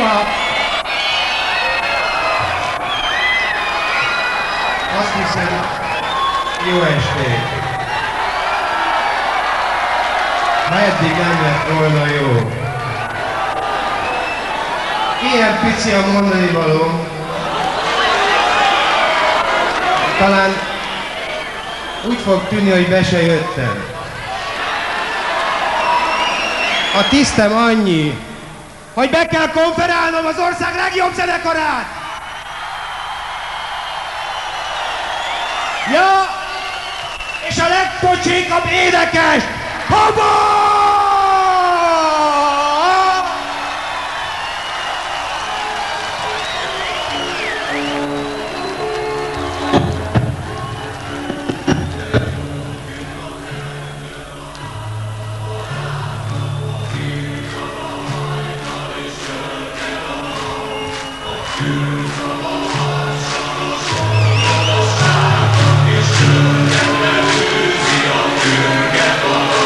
Azt hiszem, jó estét. Ha eddig nem lett volna jó. Ilyen pici a mondani való. Talán úgy fog tűnni, hogy be se jöttem. A tisztem annyi, hogy be kell konferálnom az ország legjobb zenekarát! Ja, és a legpocsékabb énekes! Haba! És csöngetve főzi a tünket a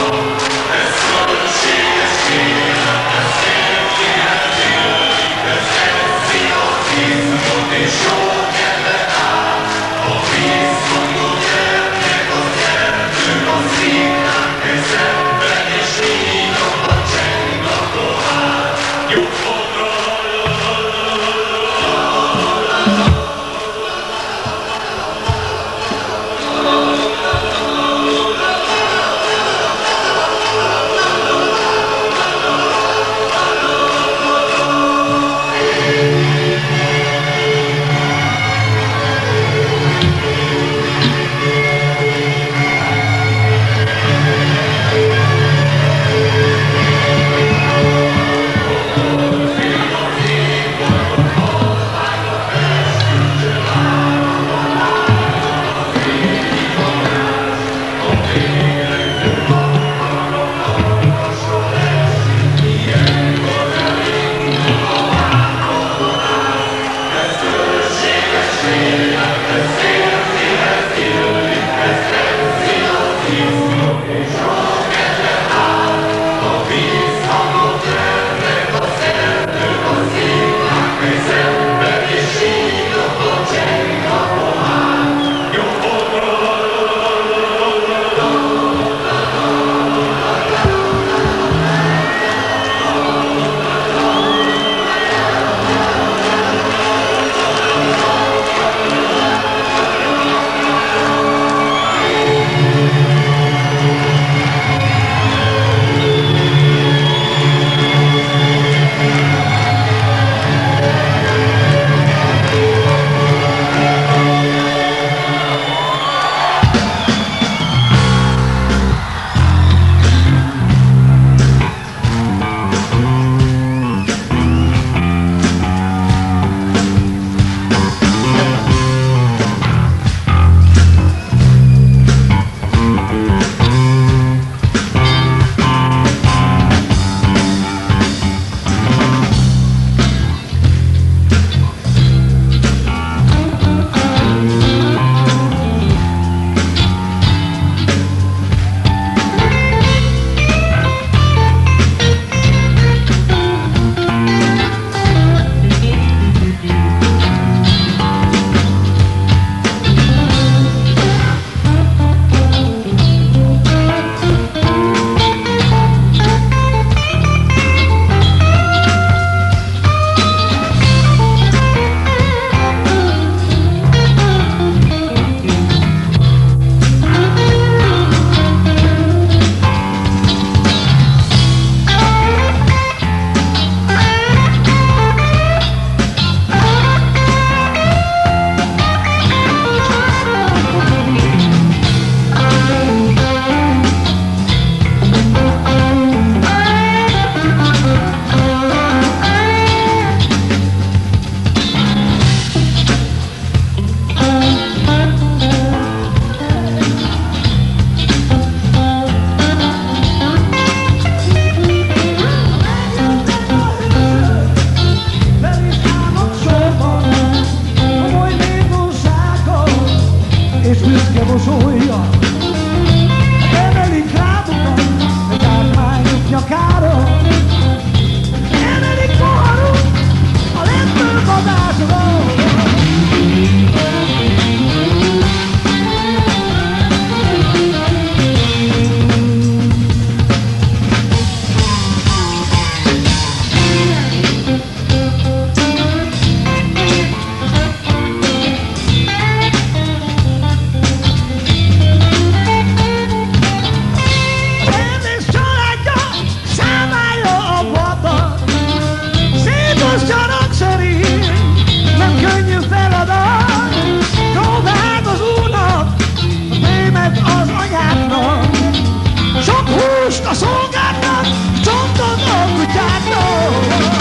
Húst a szolgálnak, csontot a kutyáknak.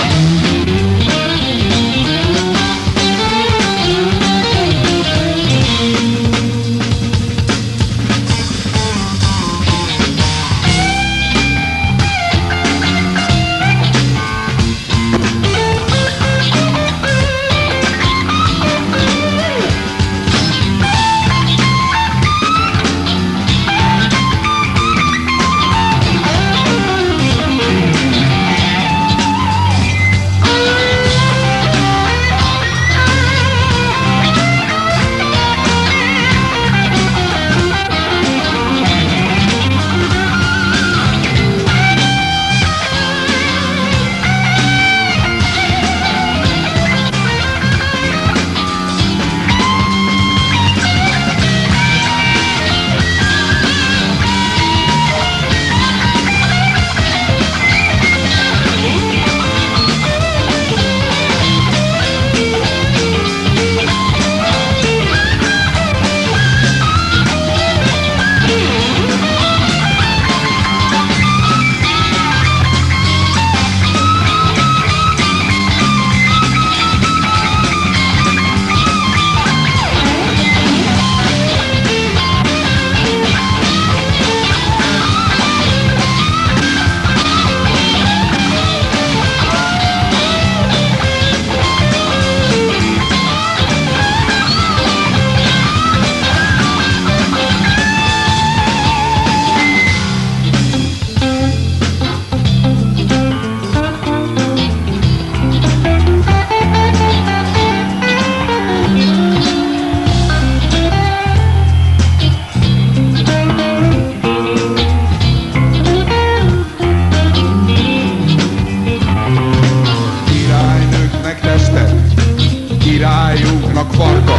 Királyunknak farka,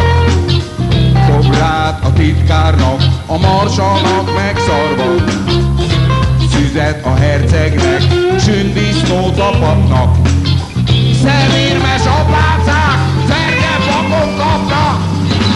Szobrát a titkárnak, a marsalnak megszarva, szüzet a hercegnek, sündisznót a papnak. Szemérmes apácák, ferge papot kapnak.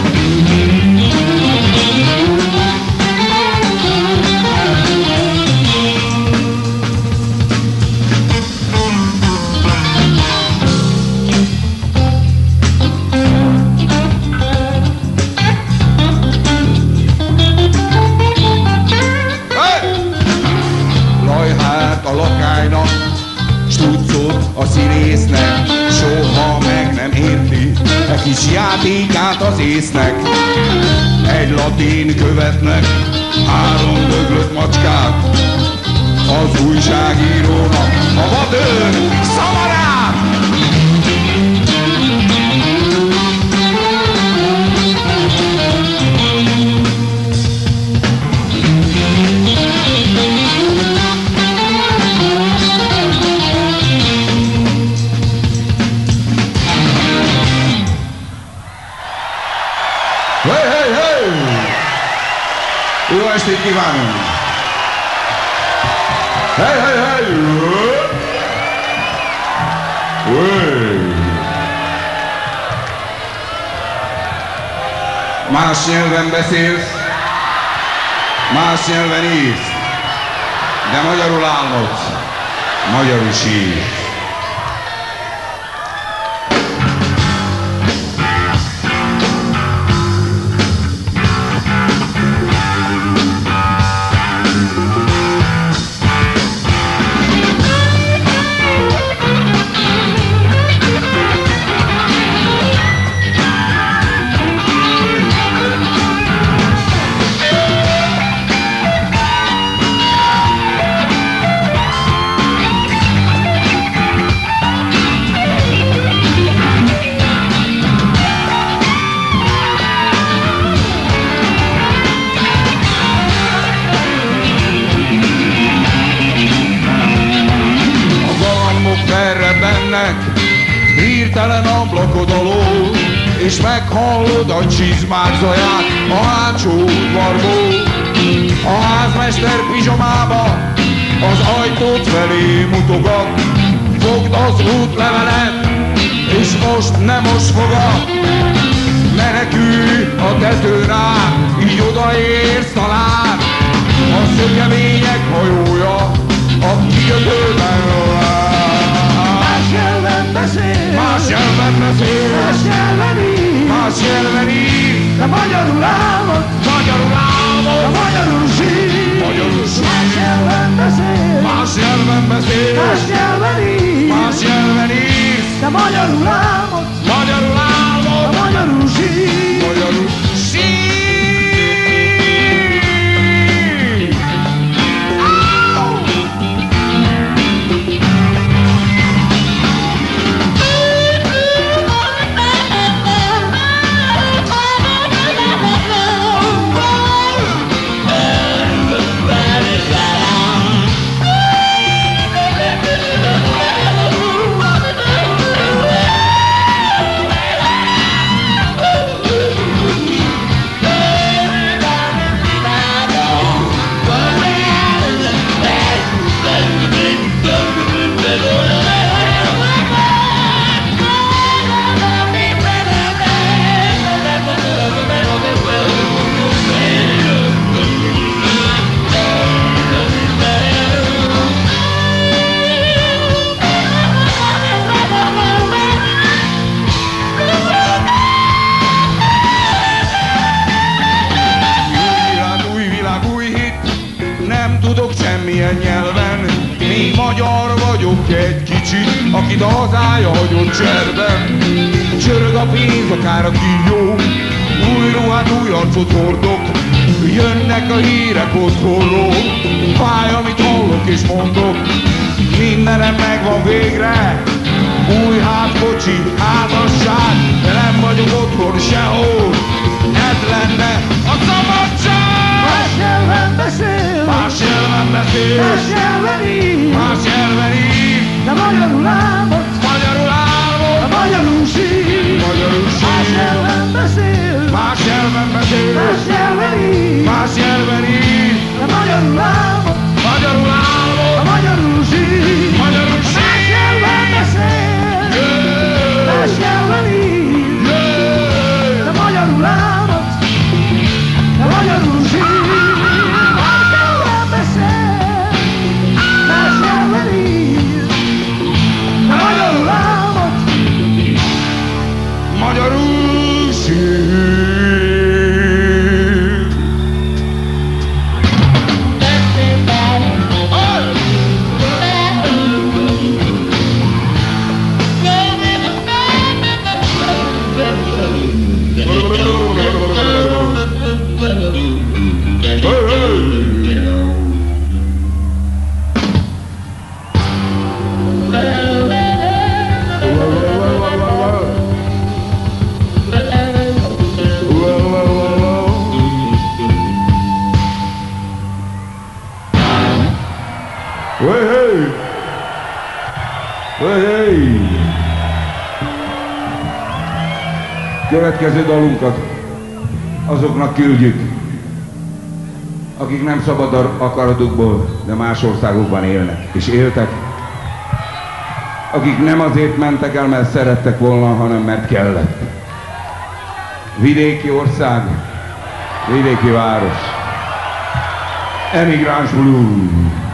A lakálynak, stuccot a színésznek, soha meg nem érti e kis játékát az észnek. Egy latin követnek, 3 döglött macskát, az újságírónak a vadőr szamarát. Jó estét kívánunk! Hey, hey, hey! Más nyelven beszélsz, más nyelven írsz, de magyarul álmodsz, magyarul sírsz. Hirtelen ablakod alól, és meghallod a csizmák zaját a hátsó udvarból. A házmester pizsomába az ajtót felé mutogat, fogd az útlevelet, és most nem most fogad. Menekülj a tetőn át, így odaérsz talán a szökemények hajója, bármilyen nyelven. Még magyar vagyok egy kicsit, akit a hazája hagyott cserben. Csörög a pénz, akár a kígyó, új ruhát, új arcot hordok. Jönnek a hírek otthonról, fáj, amit hallok és mondok. Mindenem megvan végre, új hátkocsi, házasság, de nem vagyok otthon sehol. Ez lenne a szabadság! Más nyelven beszél, Más nyelven beszél, más nyelven ír, más nyelven ír, de magyarul álmod, magyarul álmod, a magyarul sír. magyarul Más sír. nyelven beszél, Más nyelven beszél, más nyelven ír, más nyelven ír, de magyarul álmod, magyarul álmod, a magyarul sír. magyarul Más sír. nyelven beszél, más nyelven ír, de magyarul álmod, de magyarul sír. Más nyelven beszél, más nyelven ír, de magyarul álmod. Magyarul sír. Következő dalunkat azoknak küldjük, akik nem szabad akaratukból, de más országokban élnek és éltek. Akik nem azért mentek el, mert szerettek volna, hanem mert kellett. Vidéki ország, vidéki város. Emigráns blues.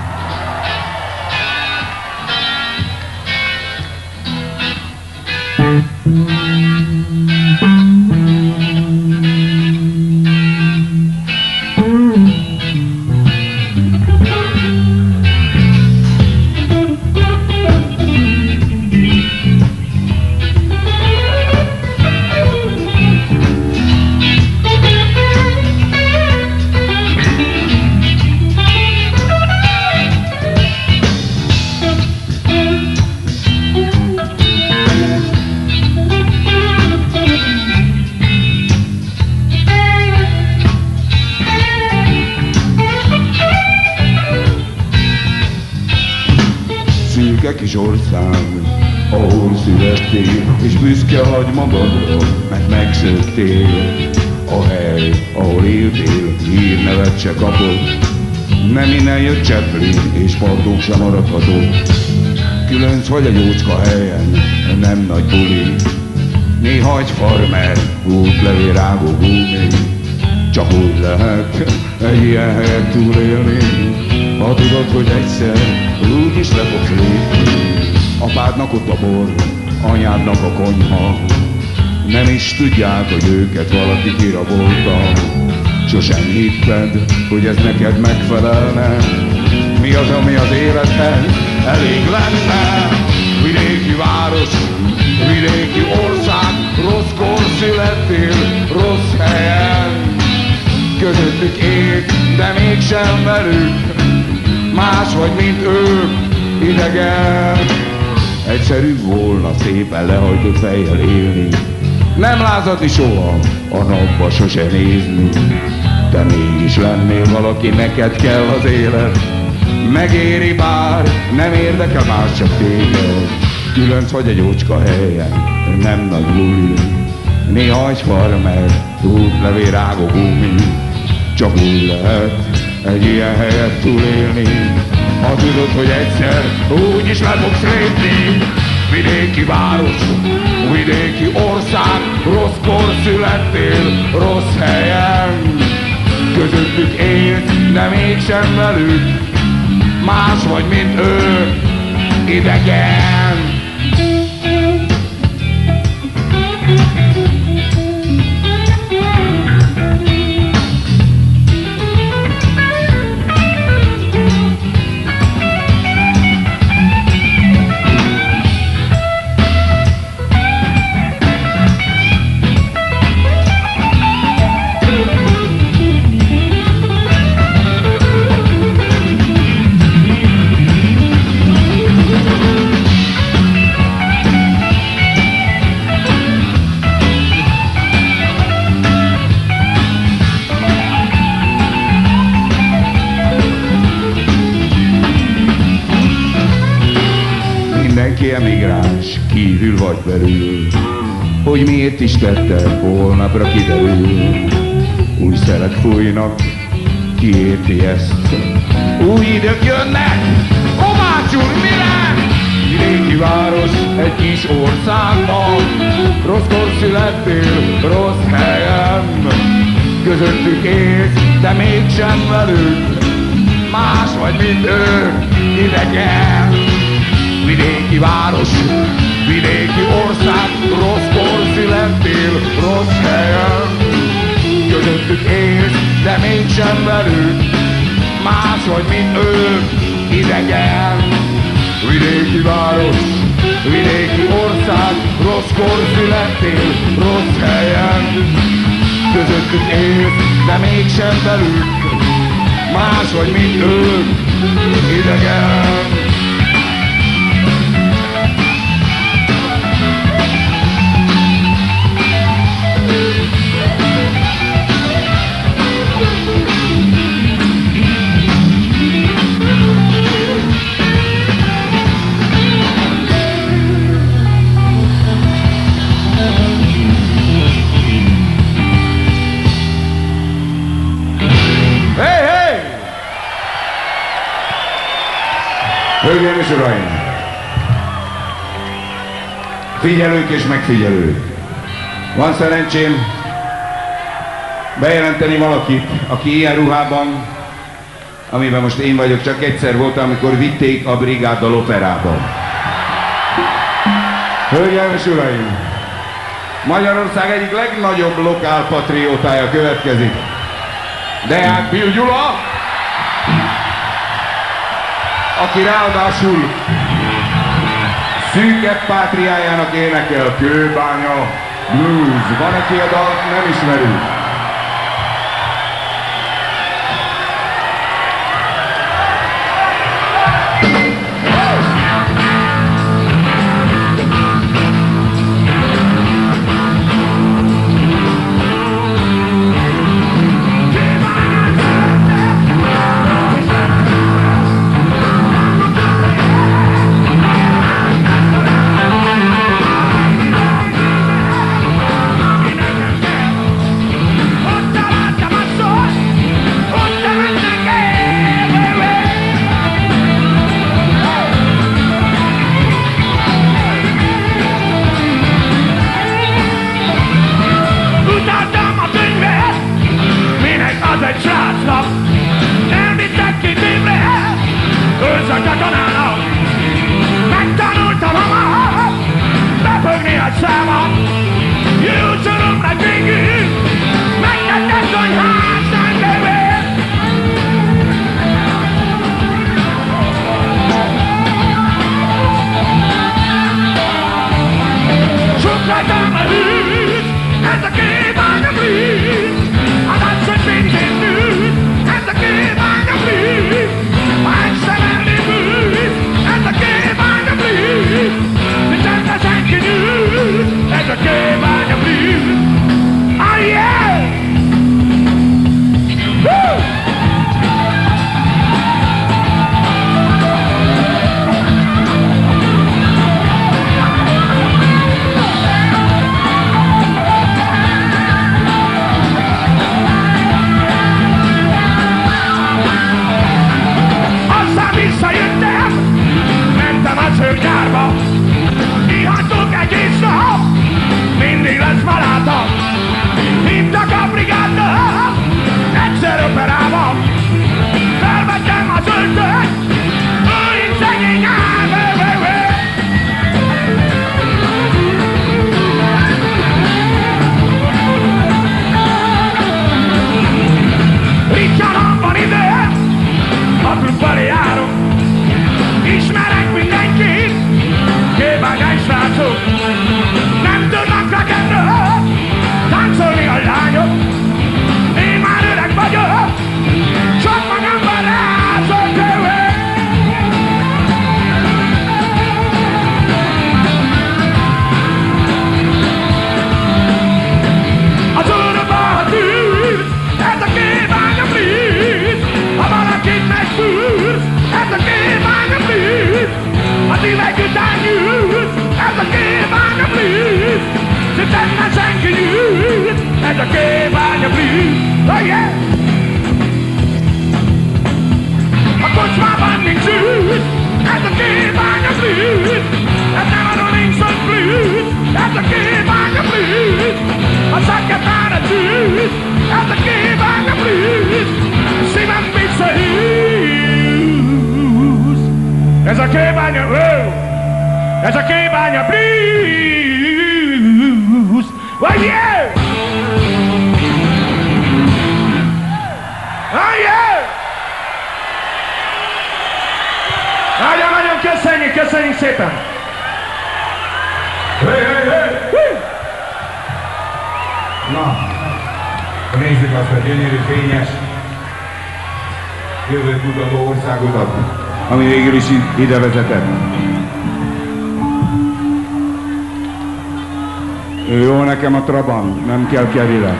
Kis ország, ahol születtél, és büszke vagy magadra, mert megszöktél. A hely, ahol éltél, hírnevet se kapod, nem innen jött Chaplin, és partunk sem maradhatott. Különc vagy egy jócska helyen, nem nagy buli, néha egy farmer, útlevél rágó gumi. Csak úgy lehet egy ilyen helyet túlélni, ha tudod, hogy egyszer úgy is le fogsz lépni. Apádnak ott a bor, anyádnak a konyha, nem is tudják, hogy őket valaki kirabolta. Sosem hitted, hogy ez neked megfelelne. Mi az, ami az élethez elég lenne? Vidéki város, vidéki ország, rosszkor születtél, rossz helyen. Közöttük élt, de mégsem velük, más vagy, mint ők, idegen. Egyszerű volna szépen lehajtott fejjel élni, nem lázadni soha, a napba sose nézni. De mégis lennél valaki, neked kell az élet. Megéri bár, nem érdekel más, csak téged. Különc vagy egy ócska helyen, nem nagy buli, néha egy farmer, útlevél rágó gumi. Csak úgy lehet egy ilyen helyet túlélni, ha tudod, hogy egyszer úgy is le fogsz lépni. Vidéki város, vidéki ország, rosszkor születtél, rossz helyen. Közöttük élsz, de mégsem velük, más vagy, mint ő, idegen. Mindenki emigráns, kívül vagy belül, hogy miért is tettem, holnapra kiderül. Új szelek fújnak, ki érti ezt? Új idők jönnek, kovácsul mire? Vidéki város egy kis országban, rosszkor születtél, rossz helyen. Közöttük élsz, de mégsem velük, más vagy, mint ők, idegen. Vidéki város, vidéki ország, rosszkor születtél, rossz helyen. Közöttük élsz, de mégsem velük, más vagy, mint ők, idegen. Vidéki város, vidéki ország, rosszkor születtél, rossz helyen. Közöttük élsz, de mégsem velük, más vagy, mint ők, idegen. Hölgyeim és uraim! Figyelők és megfigyelők! Van szerencsém bejelenteni valakit, aki ilyen ruhában, amiben most én vagyok, csak egyszer volt, amikor vitték a brigáddal operában. Hölgyeim és uraim! Magyarország egyik legnagyobb lokálpatriótája következik. Deák Bill Gyula, aki ráadásul szűkebb pátriájának énekel, Kőbánya Blues. Van, aki a dalt nem ismeri. I Ez a kőbánya, ez a kőbánya blues, vagy yeah! Oh yeah! Nagyon-nagyon köszönjük szépen! Na, nézzük azt a gyönyörű, fényes, jövőt mutató országodat, ami végül is ide vezetett. Jó nekem a Trabant, nem kell Cadillac.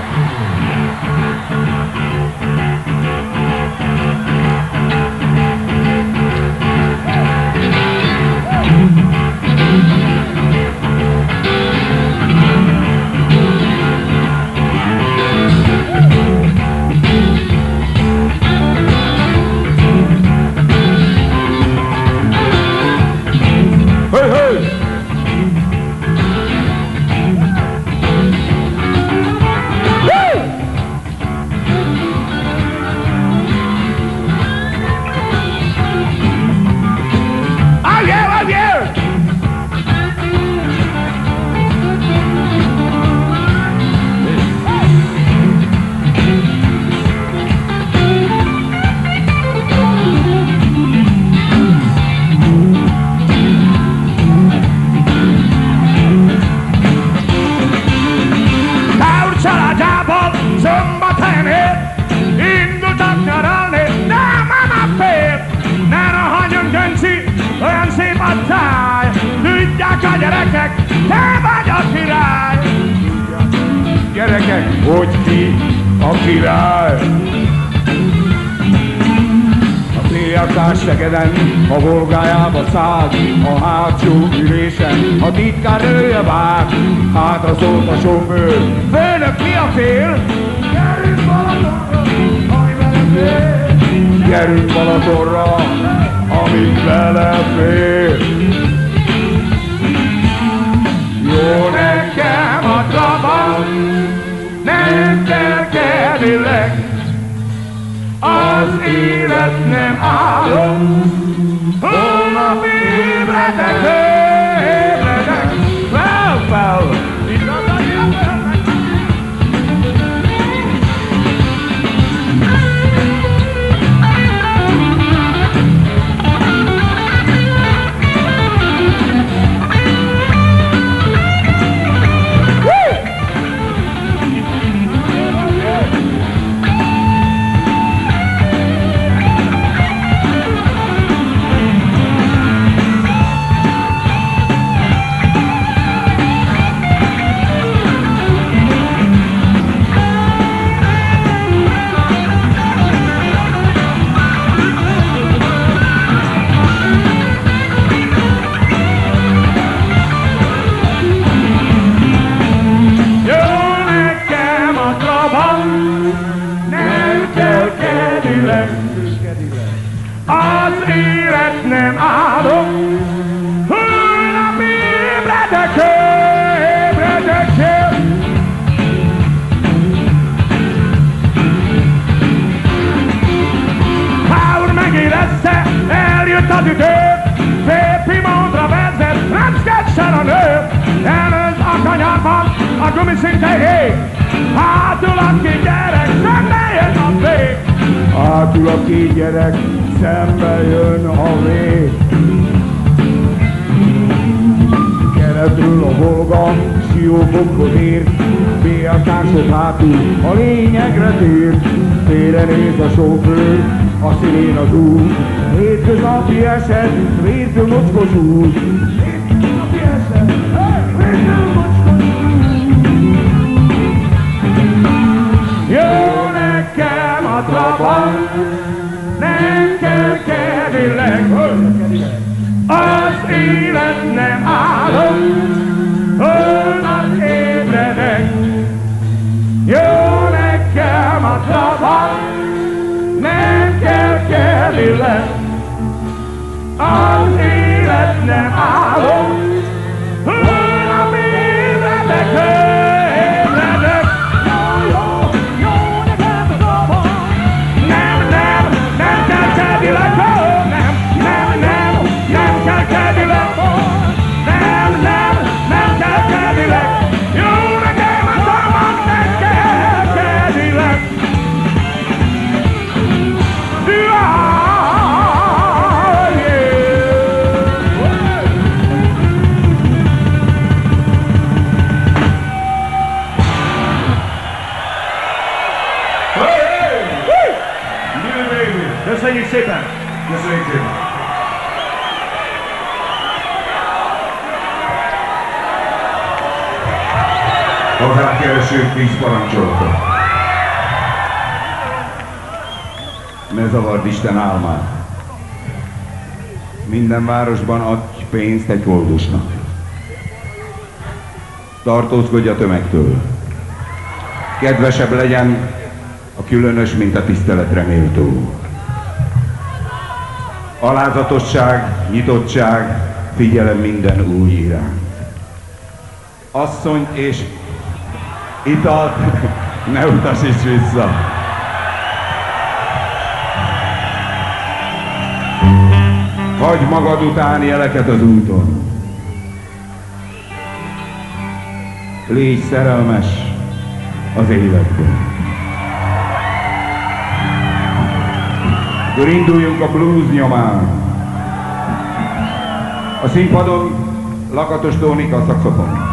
Gyerekek, hogy ki a király? A féljárdás Szegeden, a Volgájába szállt, a hátsó ülésen a titkárnője várt. Hátra szólt a sofőr, főnök mi a fél? Gyerünk Balatonra, ami vele fél. Gyerünk Balatonra, amit vele fél. Jó nekem a Trabant, nem kell Cadillac, az élet nem álom, holnap ébredek, fel, itt az a jövőnek. Az élet nem álom, holnap ébredek, Pál megérezte, eljött az idő, férfi módra vezet, leckessen a nő, előz a kanyarban, a gumiszinte ég, hátul a két gyerek, szembe jön a vég. Hátul a két gyerek, szembe jön a vég. Keretről a Volga, Siófokhoz ért, BLK-sok hátul a lényegre tér. Félre néz a sofőr, a szélén az út, hétköznapi eset, vértől mocskos út. Hétköznapi eset, vértől mocskos út. Jó nekem a Trabant, nem kell Cadillac, az élet nem álom, holnap ébredek. Jó nekem a Trabant, nem kell Cadillac, az élet nem álom, holnap ébredek. Nem kell Cadillac, nem Hazánkeresők 10 parancsolatot. Ne zavard Isten álmát. Minden városban adj pénzt egy koldusnak. Tartózkodj a tömegtől. Kedvesebb legyen a különös, mint a tiszteletre méltó. Alázatosság, nyitottság, figyelem minden új iránt. Asszonyt és italt ne utasíts vissza. Hagyj magad után jeleket az úton. Légy szerelmes az életben. Akkor induljunk a blues nyomán. A színpadon Lakatos Tónika a szaxofon.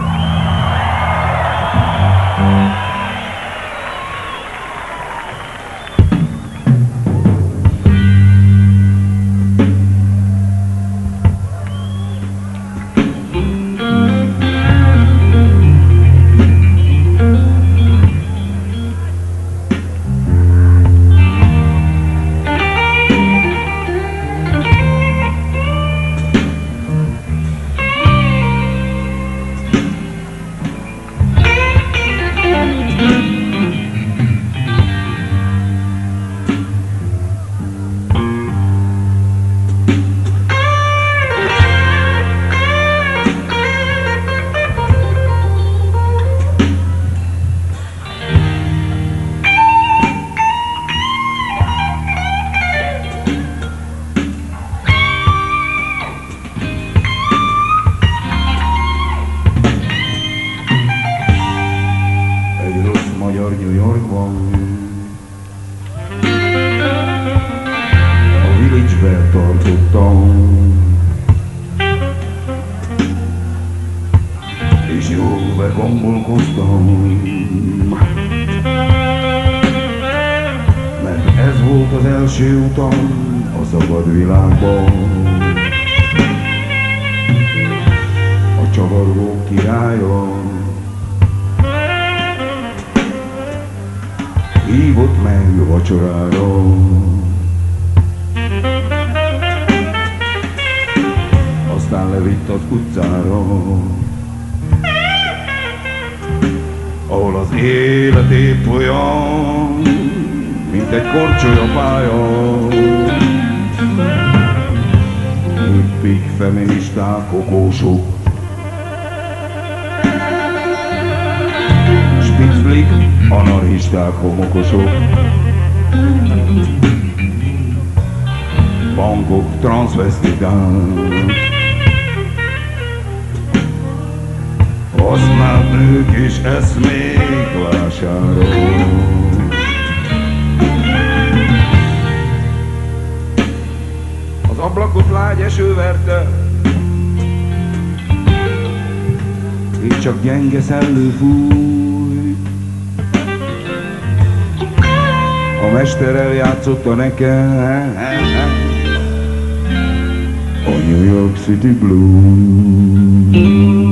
New Yorkban a Village-be tartottam, és jól begombolkoztam, mert ez volt az első utam a szabad világban, a csavargó királya. Hívott meg vacsorára, aztán levitt az utcára, ahol az élet épp olyan, mint egy korcsolyapálya. Hippik, feministák, kokósok, spitzlik, anarchisták, homokosok, bankok, transzvesztiták, használt nők és eszmék vásárol. Az ablakot lágy eső verte, így csak gyenge szellő fúj. A mester eljátszotta nekem a New York City Blues.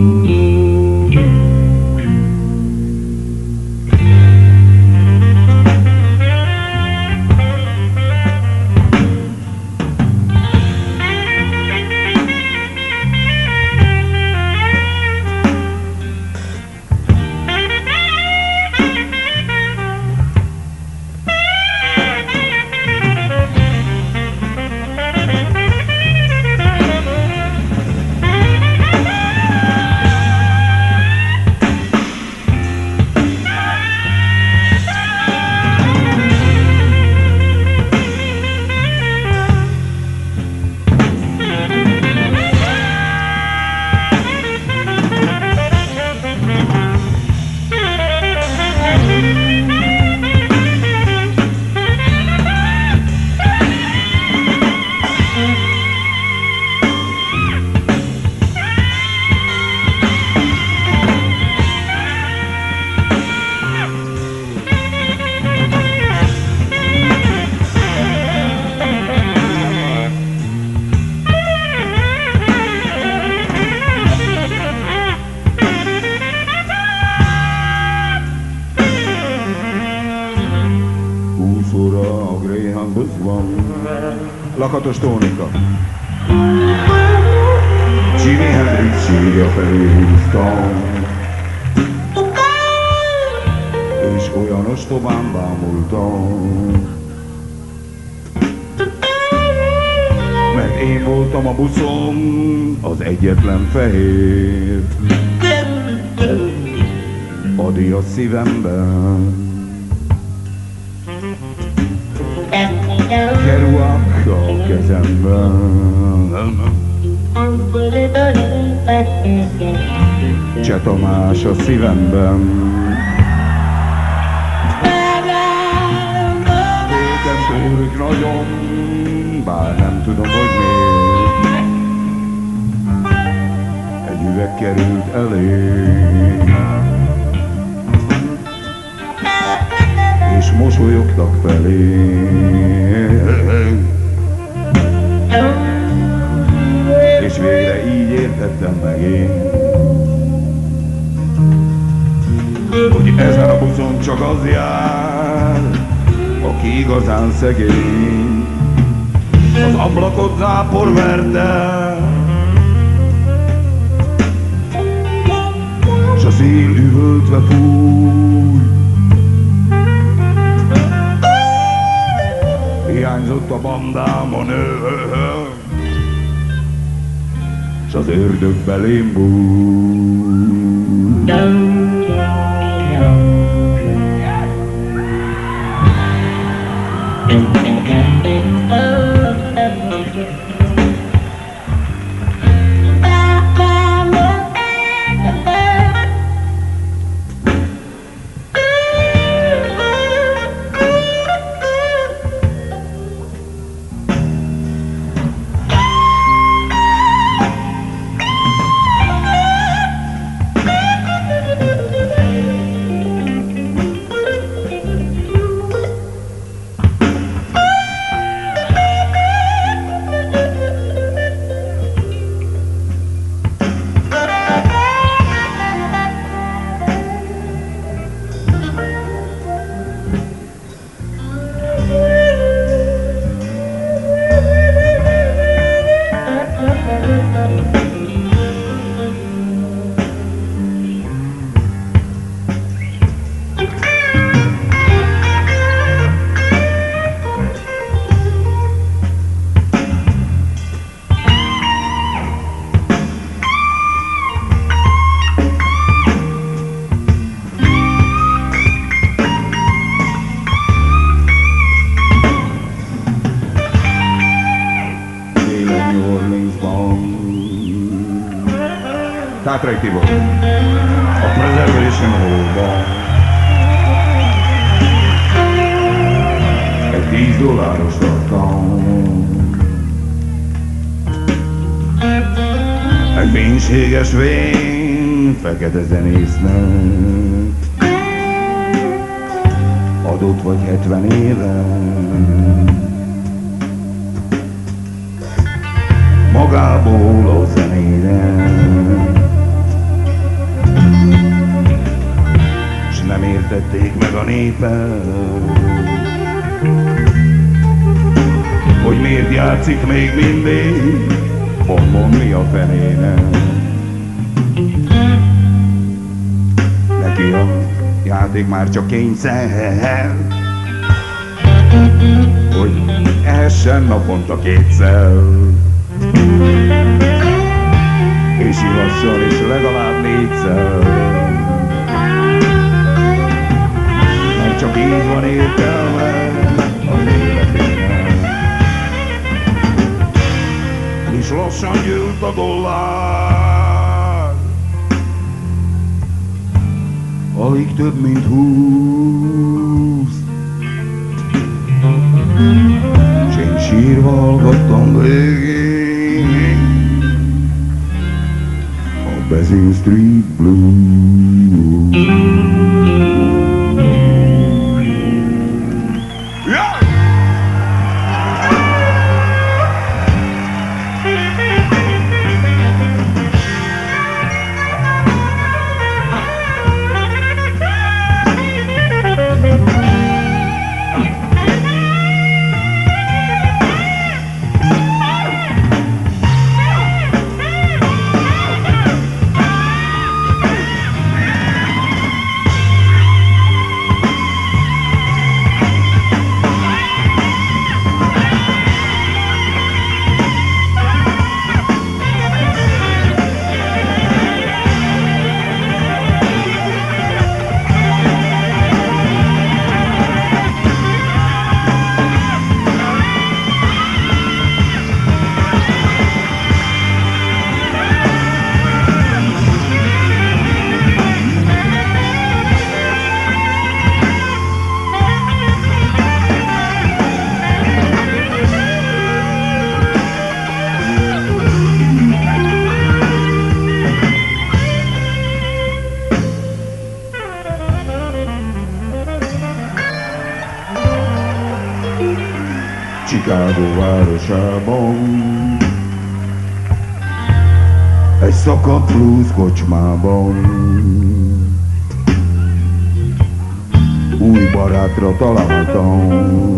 van. Lakatos Tónika. Jimi Hendrix sírja felé húztam, és olyan ostobán bámultam, mert én voltam a buszon az egyetlen fehér, Adi a szívemben, Kerouac a kezemben, Cseh Tamás a szívemben, Péter tőlük nagyon, bár nem tudom, hogy miért, egy üveg került elé, és mosolyogtak felé. És végre így értettem meg én, hogy ezen a buszon csak az jár, aki igazán szegény. Az ablakot zápor verte, s a szél üvöltve fúj. Hiányzott a bandámon s az ördög belém bújt. Tátrai Tibor, a Preservation Hall-ban egy $10 tartalom, egy fénységes vén, fekete zenésznek adott vagy 70 éve, magából a zenére, s nem értették meg a népet, hogy miért játszik még mindig, mond mi a fenének. Neki a játék már csak kényszer, hogy ehessen naponta 2-szer, és ivasson is legalább 4-szer. Mert csak így van értelme az életének. És lassan gyűlt a dollár, alig több mint 20. S én sírva hallgattam végig a Basin Street Blues. Chicago városában, egy szakadt blues kocsmában. Új barátra találtam,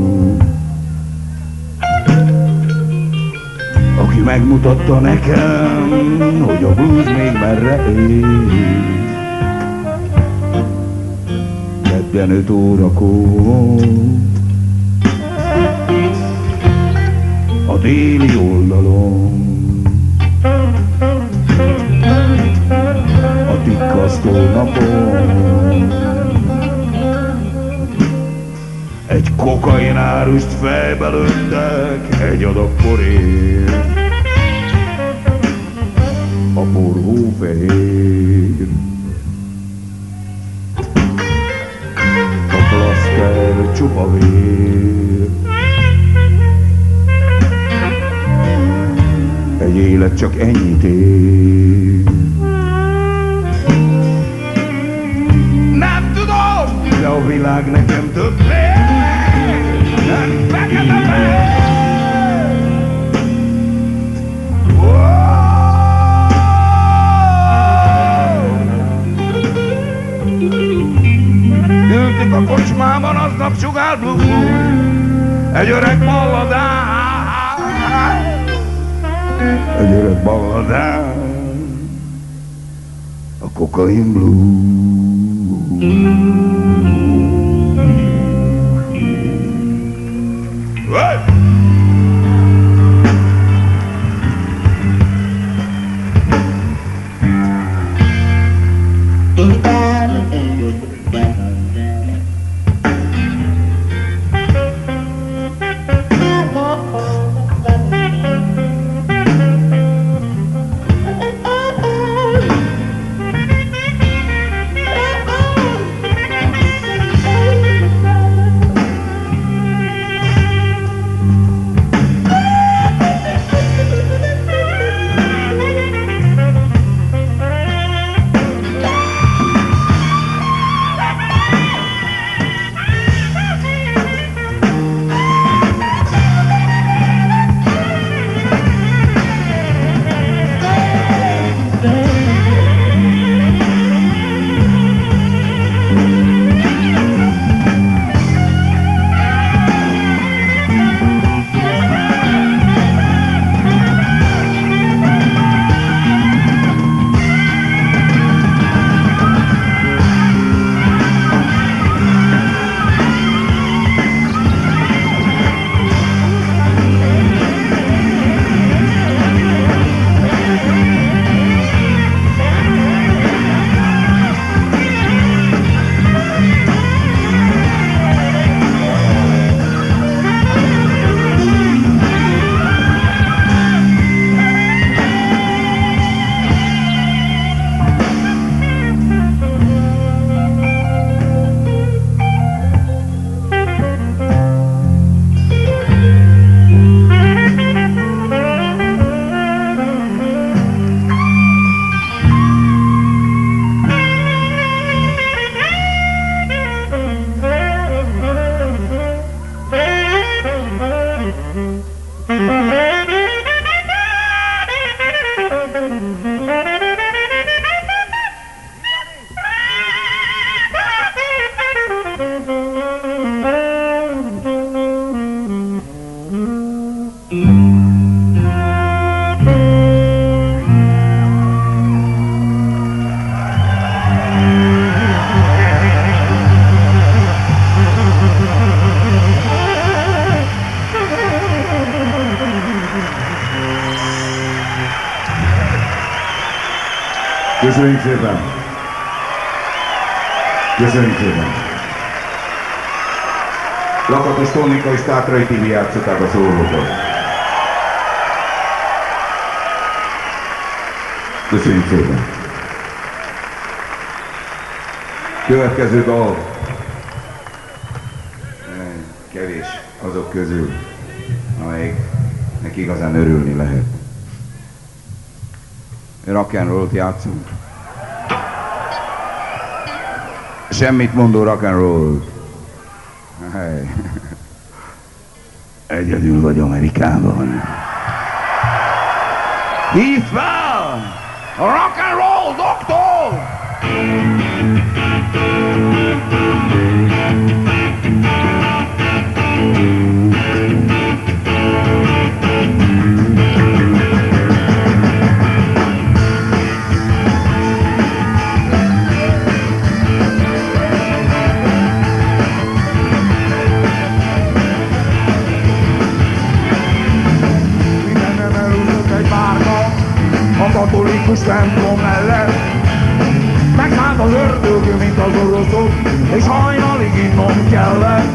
aki megmutatta nekem, hogy a blues még merre él. Kedden 5 órakor a déli oldalon a tikkasztó napon egy kokainárust fejbe lőttek egy adag porért. A por hófehér, a plaszter csupa vér. Egy élet csak ennyit ér. Nem tudom, de a világ nekem többé. Nem fekete fél. Ültük a kocsmában aznap sugár blues, egy öreg balladán, egy öreg balladán, a kokain blues. Hey! Köszönjük szépen! Köszönjük szépen! Lakatos Tónika és Tátrai Tibi játszották a szólókat. Köszönjük szépen! Következő dal kevés azok közül, amelyiknek igazán örülni lehet. Rock and rollt játszunk. Semmit mondó rock and roll. Hey. Egyedül vagy Amerikában. Hívd fel! Rock and roll doktor! A katolikus templom mellett megállt az ördög, mint az oroszok, és hajnalig innom kellett.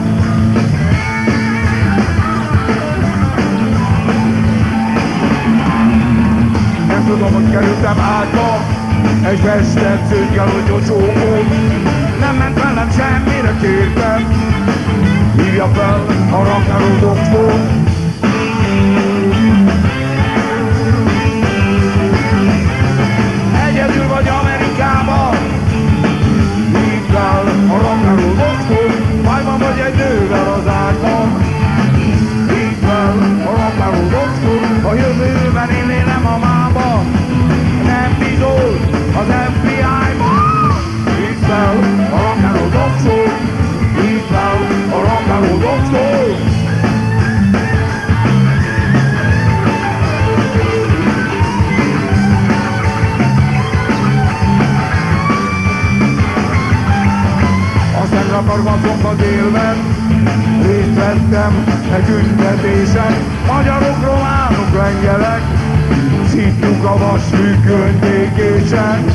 Nem tudom, hogy kerültem ágyba, egy vesztett szőnyel, hogy a csókot. Nem ment velem semmire, kértem, hívja fel a rock and roll doktort. Egyedül vagy Amerikában, hívd fel a rock and roll doktor, bajban vagy egy nővel az ágyban. Hívd fel a rock and roll doktor, a jövőben én élem a mában, nem bizony az FBI-ban. Hívd fel a rock and roll doktor, hívd fel a rock and roll doktor. Akargatok az élben, részt vettem egy üntetésen. Magyarok, románok, lengyelek, szítjuk a vasfüggönyt békésen.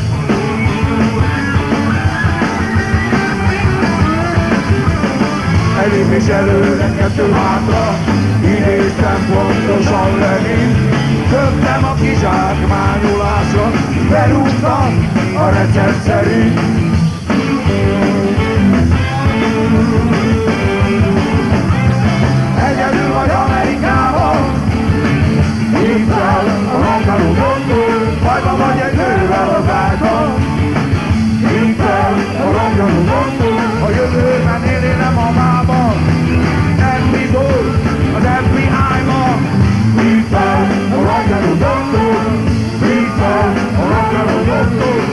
Elém és előre, kettő hátra, idéztem pontosan Lenint. Köptem a kizsákmányolásra, berúgtam a recept szerint. Egyedül vagy Amerikában, hívd fel a rock and roll doktor, bajban vagy egy nővel az ágyban. Hívd fel a rock and roll doktor, a jövőben élem a mában, nem bizony az FBI-ban. Hívd fel a rock and roll doktor, hívd fel a rock and roll doktor.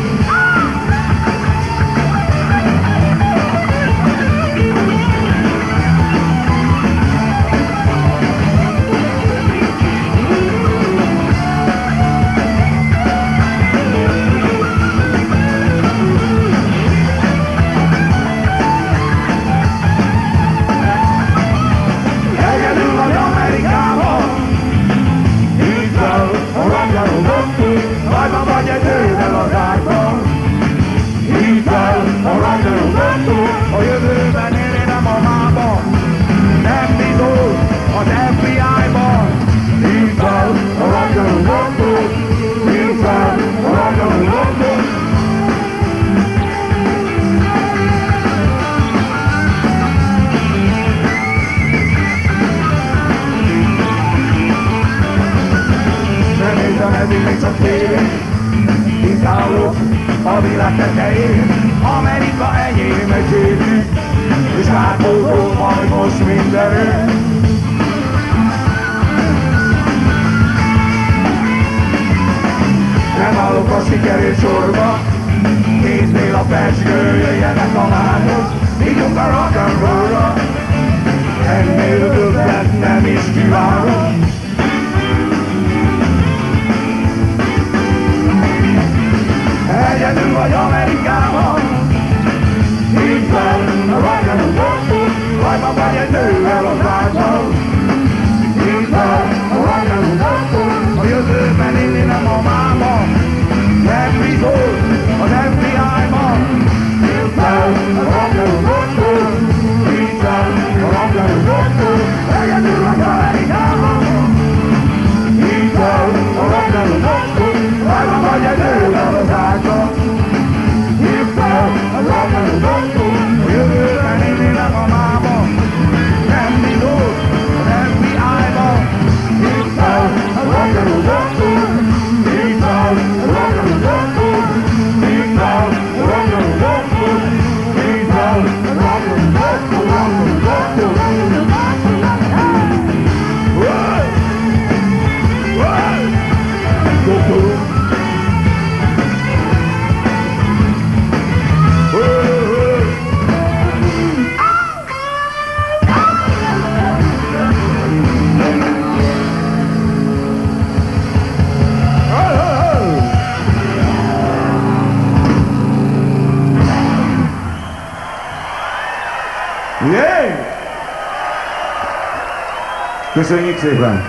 A jövőben élem a mában, nem bizony az FBI-ban. Hívd fel a rock and roll doktor, hívd fel a rock and roll doktor. Nem nézem eddig még csak tévét, itt állok a világ tetején. Amerika enyém egy évig, és átfogom majd most mindenütt. Nem állok a sikerét sorba, kéznél a pezsgő, jöjjenek a lányok, hívjunk a rock and roll-ra, ennél többet nem is kívánok. Egyedül vagy Amerikában, hívd fel a rock and roll doktor, bajban vagy egy nővel az ágyban. Hívd fel a rock and roll doktor, a jövőben élem a mában, nem bizony az FBI-ban. Hívd fel a rock and roll doktor, hívd fel a rock and roll doktor, egyedül vagy Amerikában. Hívd fel a rock and roll doktor, bajban vagy egy nővel az ágyban. Hívd fel a rock and roll doktor, a jövőben élem a mában, nem bizony Köszönjük szépen!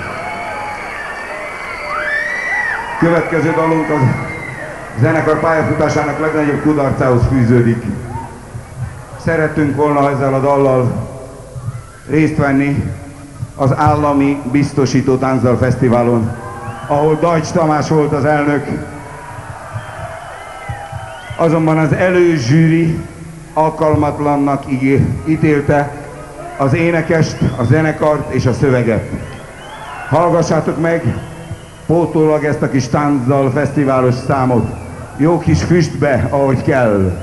Következő dalunk az zenekar pályafutásának legnagyobb kudarcához fűződik. Szerettünk volna ezzel a dallal részt venni az állami biztosító táncdal fesztiválon, ahol Dajcs Tamás volt az elnök. Azonban az előzsűri alkalmatlannak ítélte az énekest, a zenekart és a szöveget. Hallgassátok meg pótólag ezt a kis táncdal fesztiválos számot. Jó kis füstbe, ahogy kell.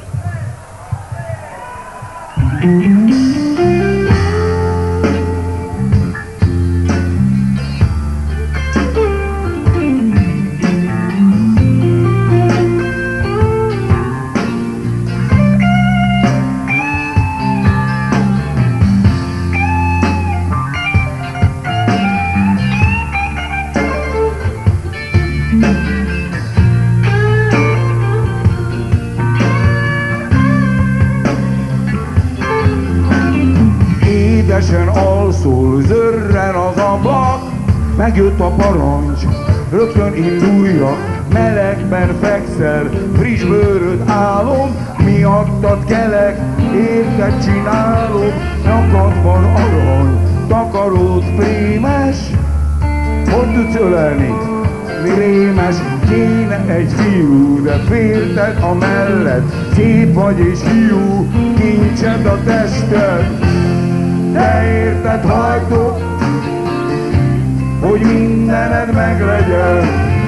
Alszol, zörren az ablak, megjött a parancs, rögtön indulja, melegben fekszel, friss bőröd álom, miattad kelek, érted csinálom, nyakadban arany, takaród prémes, hogy tudsz ölelni, mi rémes, kéne egy fiú, de félted a mellett, szép vagy és fiú, kincsed a tested. Te érted hajtok, hogy mindened meglegyen,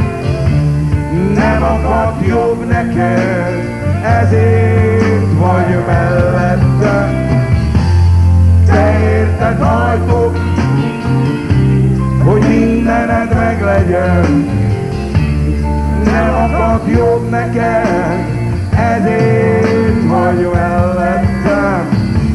nem akad jobb neked, ezért vagy mellettem. Te érted hajtok, hogy mindened meglegyen, nem akad jobb neked, ezért vagy mellettem.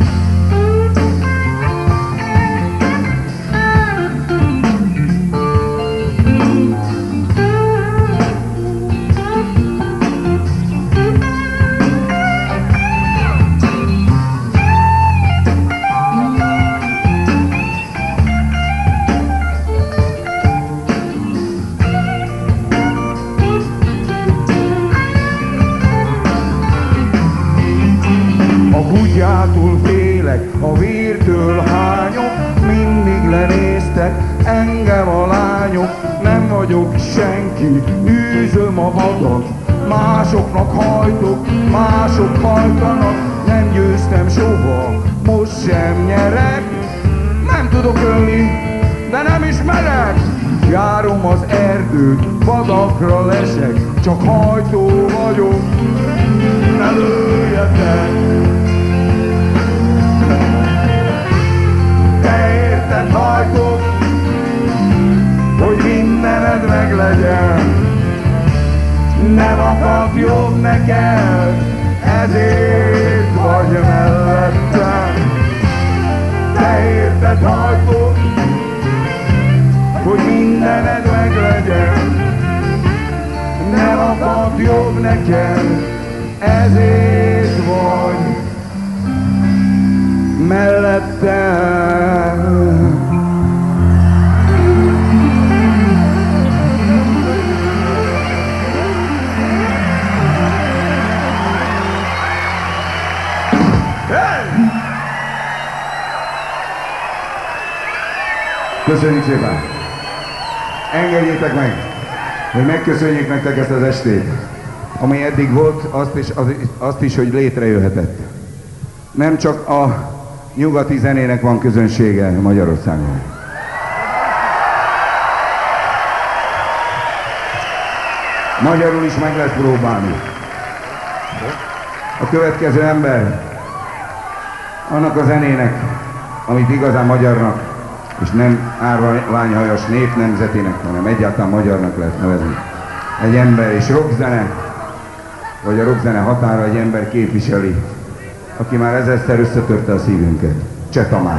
Kutyától félek, a vértől hányok, mindig lenéztek engem a lányok. Nem vagyok senki, űzöm a vadat, másoknak hajtok, mások hajtanak. Nem győztem soha, most sem nyerek, nem tudok ölni, de nem is merek. Járom az erdőt, vadakra lesek, csak hajtó vagyok, ne lőjetek. Te hajtok, hogy mindened meglegyen, nem akad jobb neked, ezért vagy mellettem. Te érted hajtok, hogy mindened meglegyen, nem akad jobb neked, ezért vagy mellettem. Köszönjük szépen! Engedjétek meg, hogy megköszönjük nektek ezt az estét, ami eddig volt, azt is, hogy létrejöhetett. Nem csak a nyugati zenének van közönsége Magyarországon. Magyarul is meg lehet próbálni. A következő ember annak a zenének, amit igazán magyarnak, és nem árványhajas nép nemzetének, hanem egyáltalán magyarnak lehet nevezni. Egy ember és rockzene, vagy a rockzene határa egy ember képviseli, aki már ezerszer összetörte a szívünket. Cseh Tamás.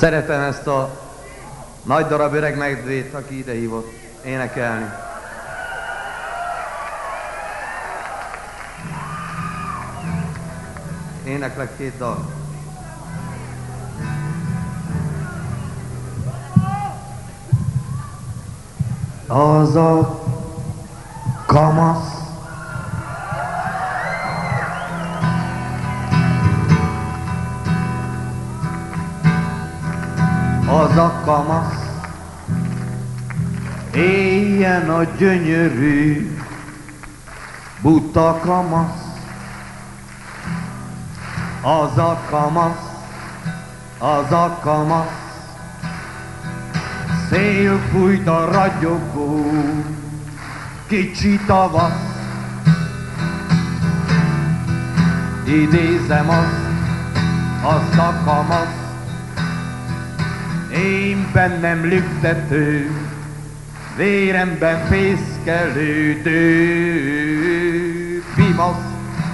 Szeretem ezt a nagy darab öreg medvét, aki ide hívott énekelni. Éneklek 2 dal. Az a kamasz, az a kamasz, éljen a gyönyörű, buta kamasz. Az a kamasz, az a kamasz, szél fújt a ragyogó, kicsi tavasz. Idézem azt a kamasz, én bennem lüktető, véremben fészkelődő pimasz.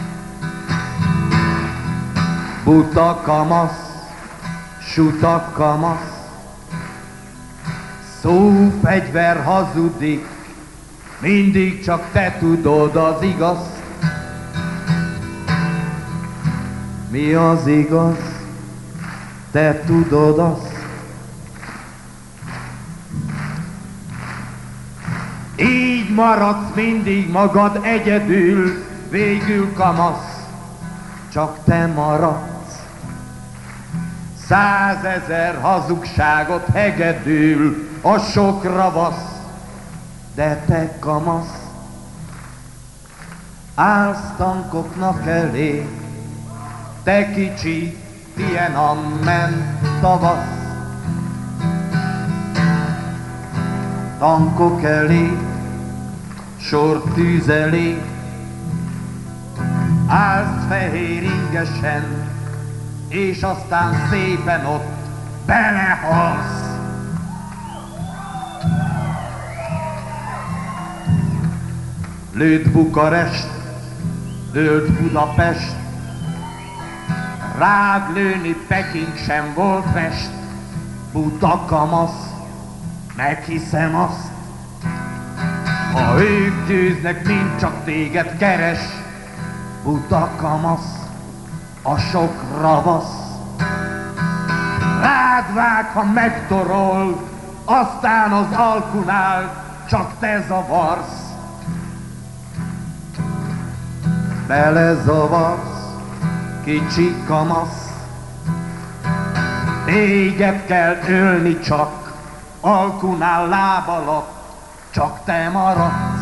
Buta kamasz, suta kamasz, szófegyver hazudik, mindig csak te tudod az igaz. Mi az igaz? Te tudod azt. Így maradsz mindig magad egyedül, végül kamasz, csak te maradsz. 100 000 hazugságot hegedül a sok ravasz, de te kamasz, állsz tankoknak elé, te kicsi Tiananmen tavasz. Tankok elé, sor tűz elé, állsz fehér ingesen, és aztán szépen ott belehalsz. Lőtt Bukarest, dőlt Budapest, rád lőni Peking sem volt rest. Buta kamasz, meghiszem azt, ha ők győznek, mind csak téged keres. Buta kamasz, a sok ravasz, rád vág, ha megtorol, aztán az alkunál csak te zavarsz. Belezavarsz, kicsi kamasz, téged kell ölni csak, alkunál láb alatt csak te maradsz.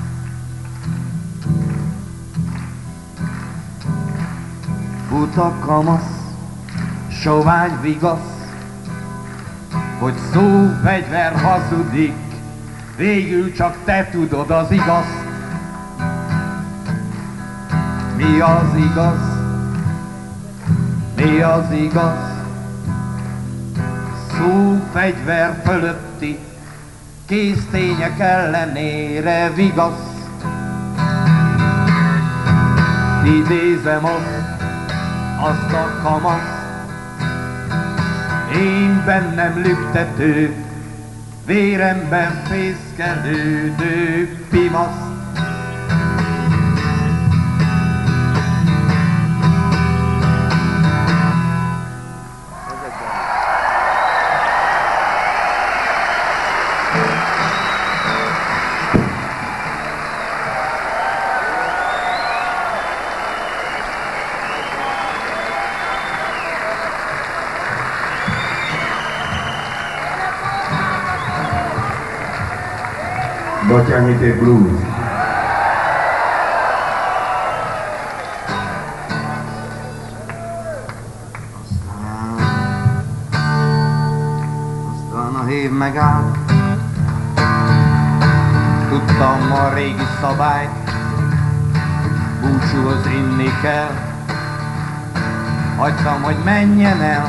Buta kamasz, sovány vigasz, hogy szófegyver hazudik, végül csak te tudod az igaz. Mi az igaz? Mi az igaz? Szófegyver fölötti késztények ellenére vigasz. Idézem azt a kamasz, én bennem lüktető, véremben fészkelődő pimasz. Batyányité blues. Aztán a hív megállt, tudtam a régi szabályt, búcsúhoz inni kell, hagytam, hogy menjen el,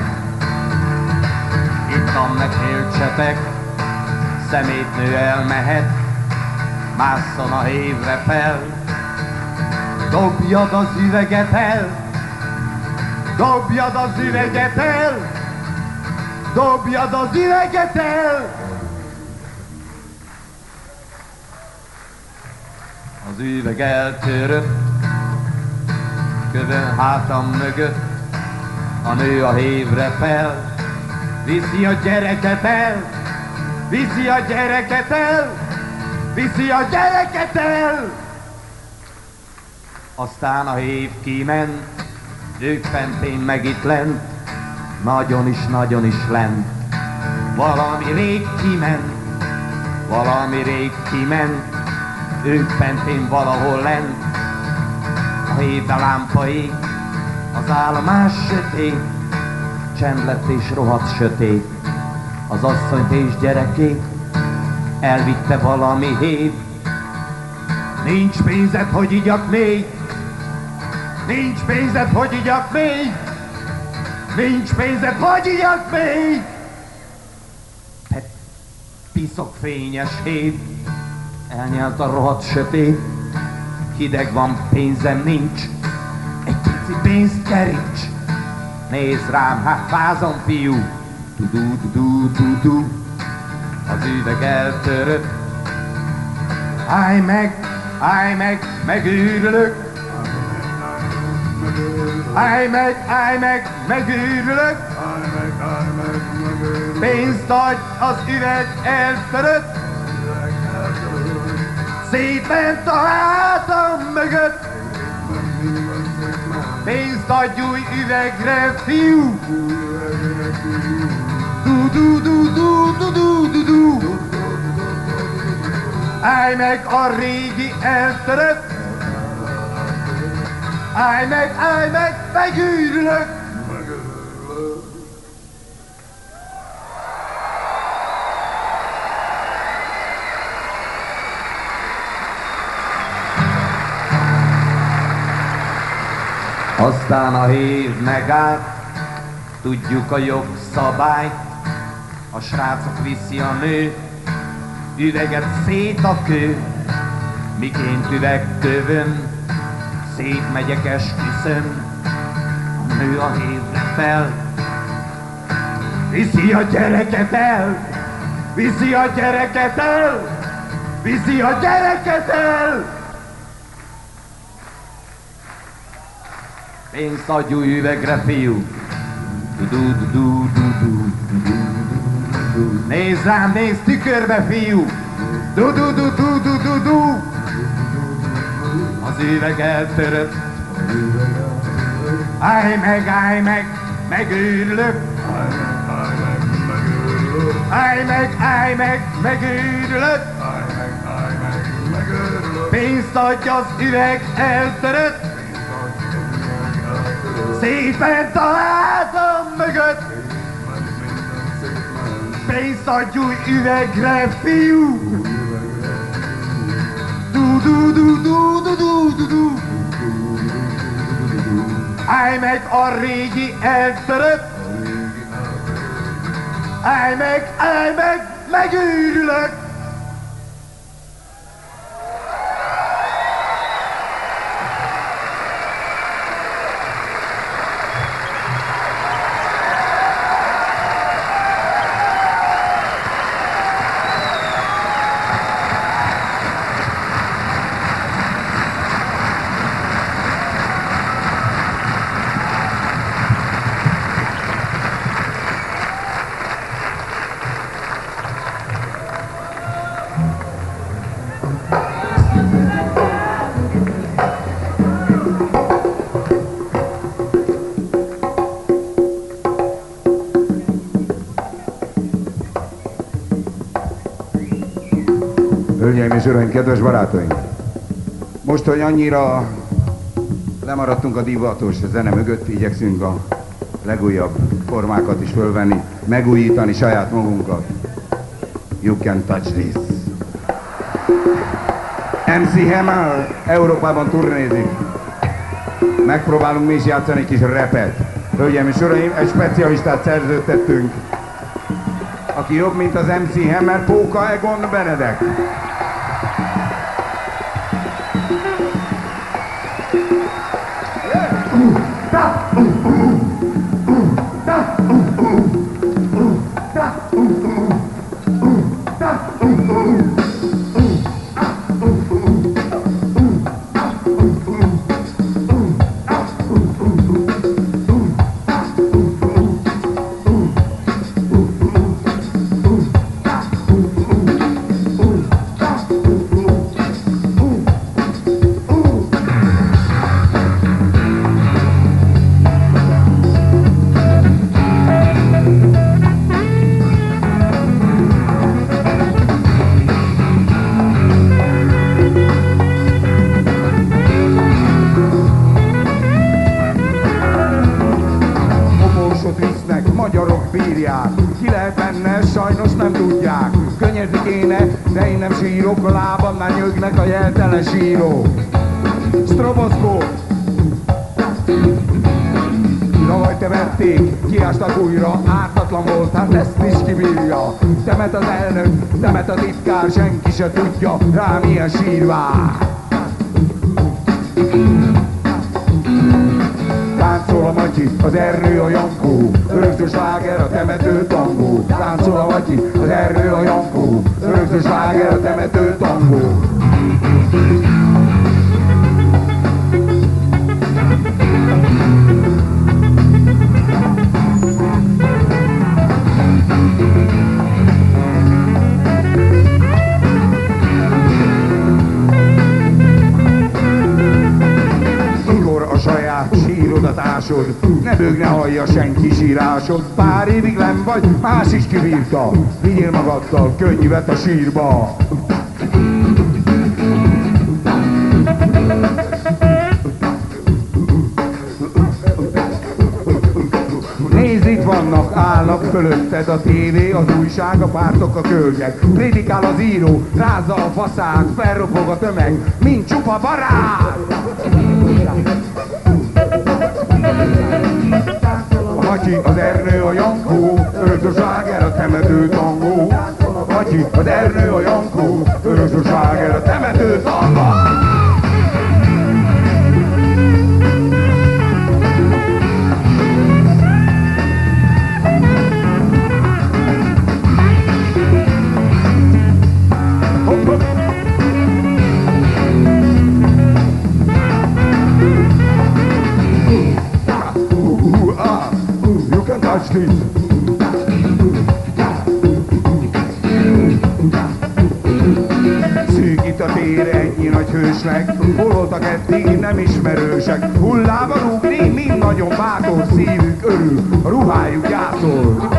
ittam meg élcsetek, szemétnő elmehet, másszon a hévre fel. Dobjad az üveget el, dobjad az üveget el, dobjad az üveget el! Az üveg eltörött, kövön hátam mögött, a nő a hévre fel, viszi a gyereket el, viszi a gyereket el, viszi a gyereket el! Aztán a hév kiment, ők fentén meg itt lent, nagyon is lent. Valami rég kiment, valami rég kiment, ők fentén valahol lent. A hévbe lámpa ég, az állomás sötét, csend lett és rohadt sötét. Az asszonyt és gyerekét elvitte valami hév. Nincs pénzed, hogy igyak még, nincs pénzed, hogy igyak még, nincs pénzed, hogy igyak még. Te piszok fényes hév, elnyelt a rohadt sötét, hideg van, pénzem nincs, egy pici pénzt kerincs. Nézd rám, hát fázom, fiú, du-du-du-du-du-du. Az üveg eltörött, állj meg, megőrülök. Állj meg, megőrülök. Pénzt adj, az üveg eltörött, szétment a hátam mögött. Pénzt adj új üvegre, fiú. Du-du-du-du-du-du-du-du. Állj meg, a régi eltörött. Állj meg, megőrülök. Aztán a hév megállt, tudjuk a jogszabályt, a srácot viszi a nő, üveget szét a kő, miként üvegtövön, szétmegyek esküszöm, a nő a hévre fel, viszi a gyereket el, viszi a gyereket el, viszi a gyereket el. Pénzt adj új üvegre, fiú. Nézd rám, nézd tükörbe, fiú. Du-du-du-du-du-du-du. Az üveg eltörött. Állj meg, megőrülök. Állj meg, megőrülök. Pénzt adj, az üveg eltörött, szétment a hátam mögött. Pénzt adj új üvegre, fiú. Du-du-du-du-du-du-du-du. Állj meg, a régi eltörött. Állj meg, megőrülök. Hölgyeim és uraim, kedves barátaim! Most, hogy annyira lemaradtunk a divatos zene mögött, igyekszünk a legújabb formákat is fölvenni, megújítani saját magunkat. You can touch this. MC Hammer Európában turnézik. Megpróbálunk mi is játszani egy kis repet. Hölgyeim és uraim, egy specialistát szerződtettünk, aki jobb, mint az MC Hammer, Póka Egon Benedek. Ki lehet benne, sajnos nem tudják. Könyörni kéne, de én nem sírok, a lábam már nyögnek a jeltelen síró. Stroboszkóp! Tavaly te vették, kiástak újra, ártatlan volt, hát ezt is kibírja. Temet az elnök, temet a titkár, senki se tudja, rá milyen sírvár. Táncol a Matyi, az Ernő, a Jankó, örökző sláger, a temető tangó. Táncol a Matyi, az Ernő, a Jankó, örökző sláger, a temető tangó. Sírodatásod, ne bőg, ne hallja senki sírásod. Pár évig nem vagy, más is kibírta. Vigyél magaddal könyvet a sírba. Nézd, itt vannak, állnak fölötted a tévé, az újság, a pártok, a kölgyek. Prédikál az író, rázza a faszát, felropog a tömeg, mint csupa barát. A Matyi, az Ernő, a Jankó, örökző sláger, a temető tangó. A Matyi, az Ernő, a Jankó, örökző sláger, a temető tangó. Szűk itt a tér, ennyi nagy hősnek, hol voltak eddig nem ismerősek. Hullába rúgni, mind nagyon bátor, szívük örül, a ruhájuk gyászol.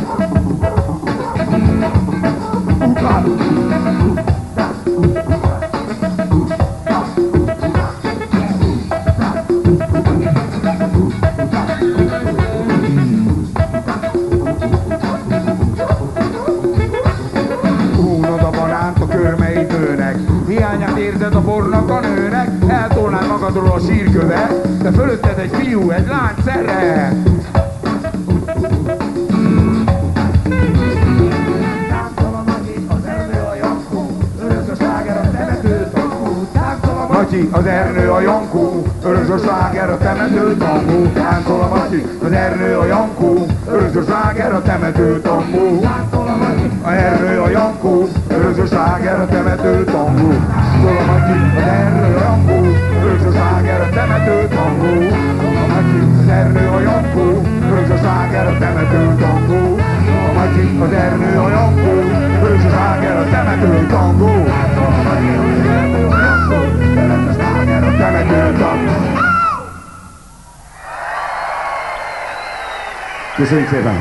Hiányát érzed a bornak, a nőnek, eltolnád magadról a sírkövet, de fölötted egy fiú, egy lány szeret. Táncol a Matyi, az Ernő, a Jankó, örökző sláger, a temető tangó. Táncol a Matyi, az Ernő, a Jankó, örökző sláger, a temető tangó. Táncol a Matyi, az Ernő, a Jankó, örökző sláger, a temető tangó. Táncol a Matyi, az Ernő, a Jankó, örökző sláger, a temető tangó. Táncol a Matyi, az Ernő, a Jankó, örökző sláger, a temető tangó. A Matyi, az Ernő, a Jankó, örökző sláger, a temető tangó. A Matyi, az Ernő, a Jankó, örökző sláger, a temető tangó. A Matyi, az Ernő, a Jankó, örökző sláger, a temető tangó. Köszönjük szépen!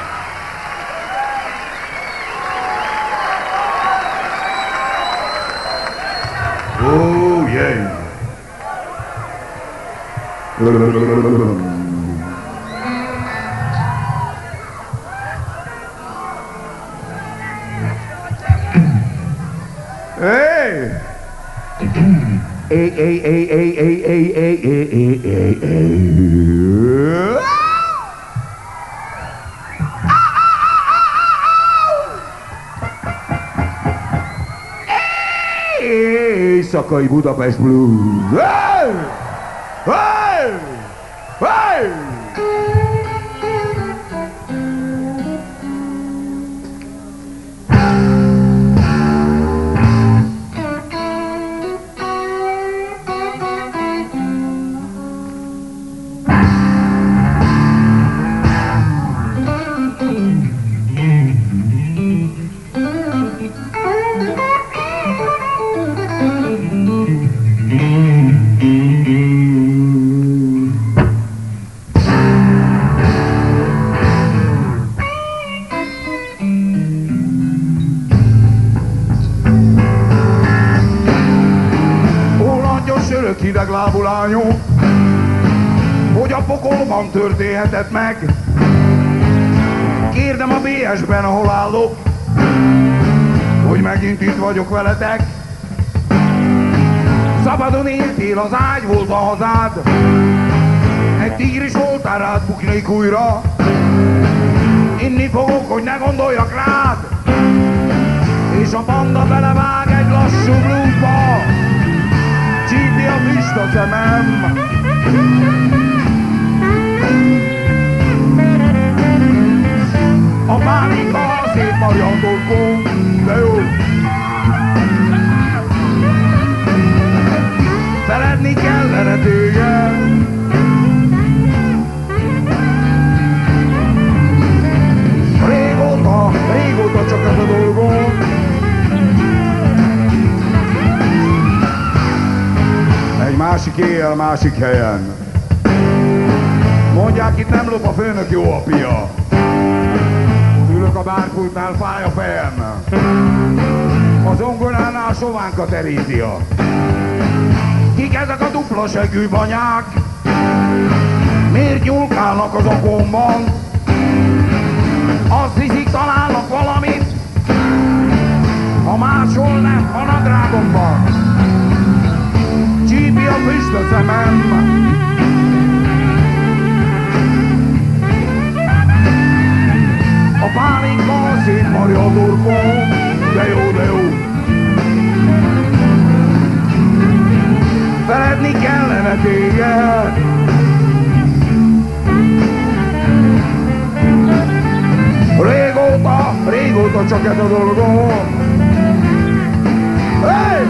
Oh, yeah! Hey! Hey, hey, hey, hey, hey, hey, hey, hey, hey, hey. Éjszakai Budapest Blues! Hey! Hey! Hey! Hideglábú lányok, hogy a pokolban történhetett meg. Kérdem a BS-ben, ahol állok, hogy megint itt vagyok veletek. Szabadon éltél, az ágy volt a hazád, egy tigris voltál, rád buknék újra. Inni fogok, hogy ne gondoljak rád, és a banda belevág egy lassú bluesba. Csípi a füst a szemem. A pálinka szétmarja a torkom, de jó. Feledni kellene téged. Régóta csak ez a dolgom. Egy másik éjjel, másik helyen. Mondják, itt nem lop a főnök, jó apja. Ülök a bárpultnál, fáj a fejem. Az zongoránál sovánka terítia. Kik ezek a dupla seggű banyák? Miért nyúlkálnak az okomban? Azt hiszik, találnak valamit, ha máshol nem, a nadrágomban. Csípi a füst a szemem. A pálinka szétmarja a torkom, de jó, de jó. Feledni kellene téged. Régóta csak ez a dolgom. Hey!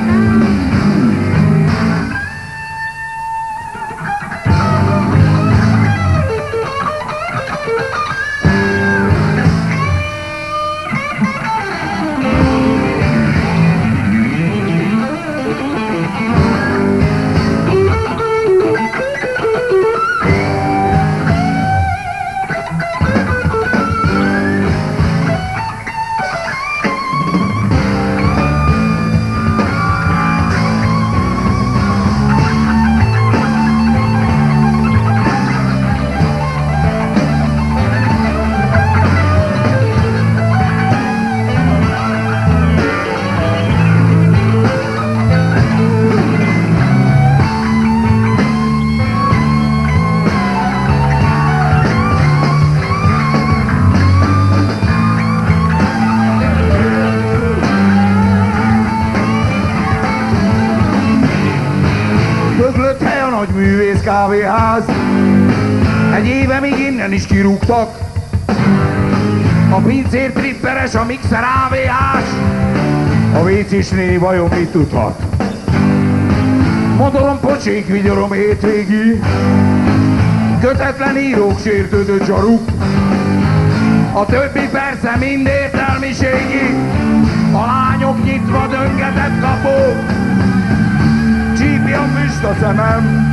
Kávéház. Egy éve még innen is kirúgtak. A pincér tripperes, a mixer AVH-s. A WC-s néni vajon mit tudhat? Motorom pocsék, vigyorom hétvégi. Kötetlen írók, sértődött zsaruk. A többi persze mind értelmiségi. A lányok nyitva döngetett kapók. Csípi a füst a szemem.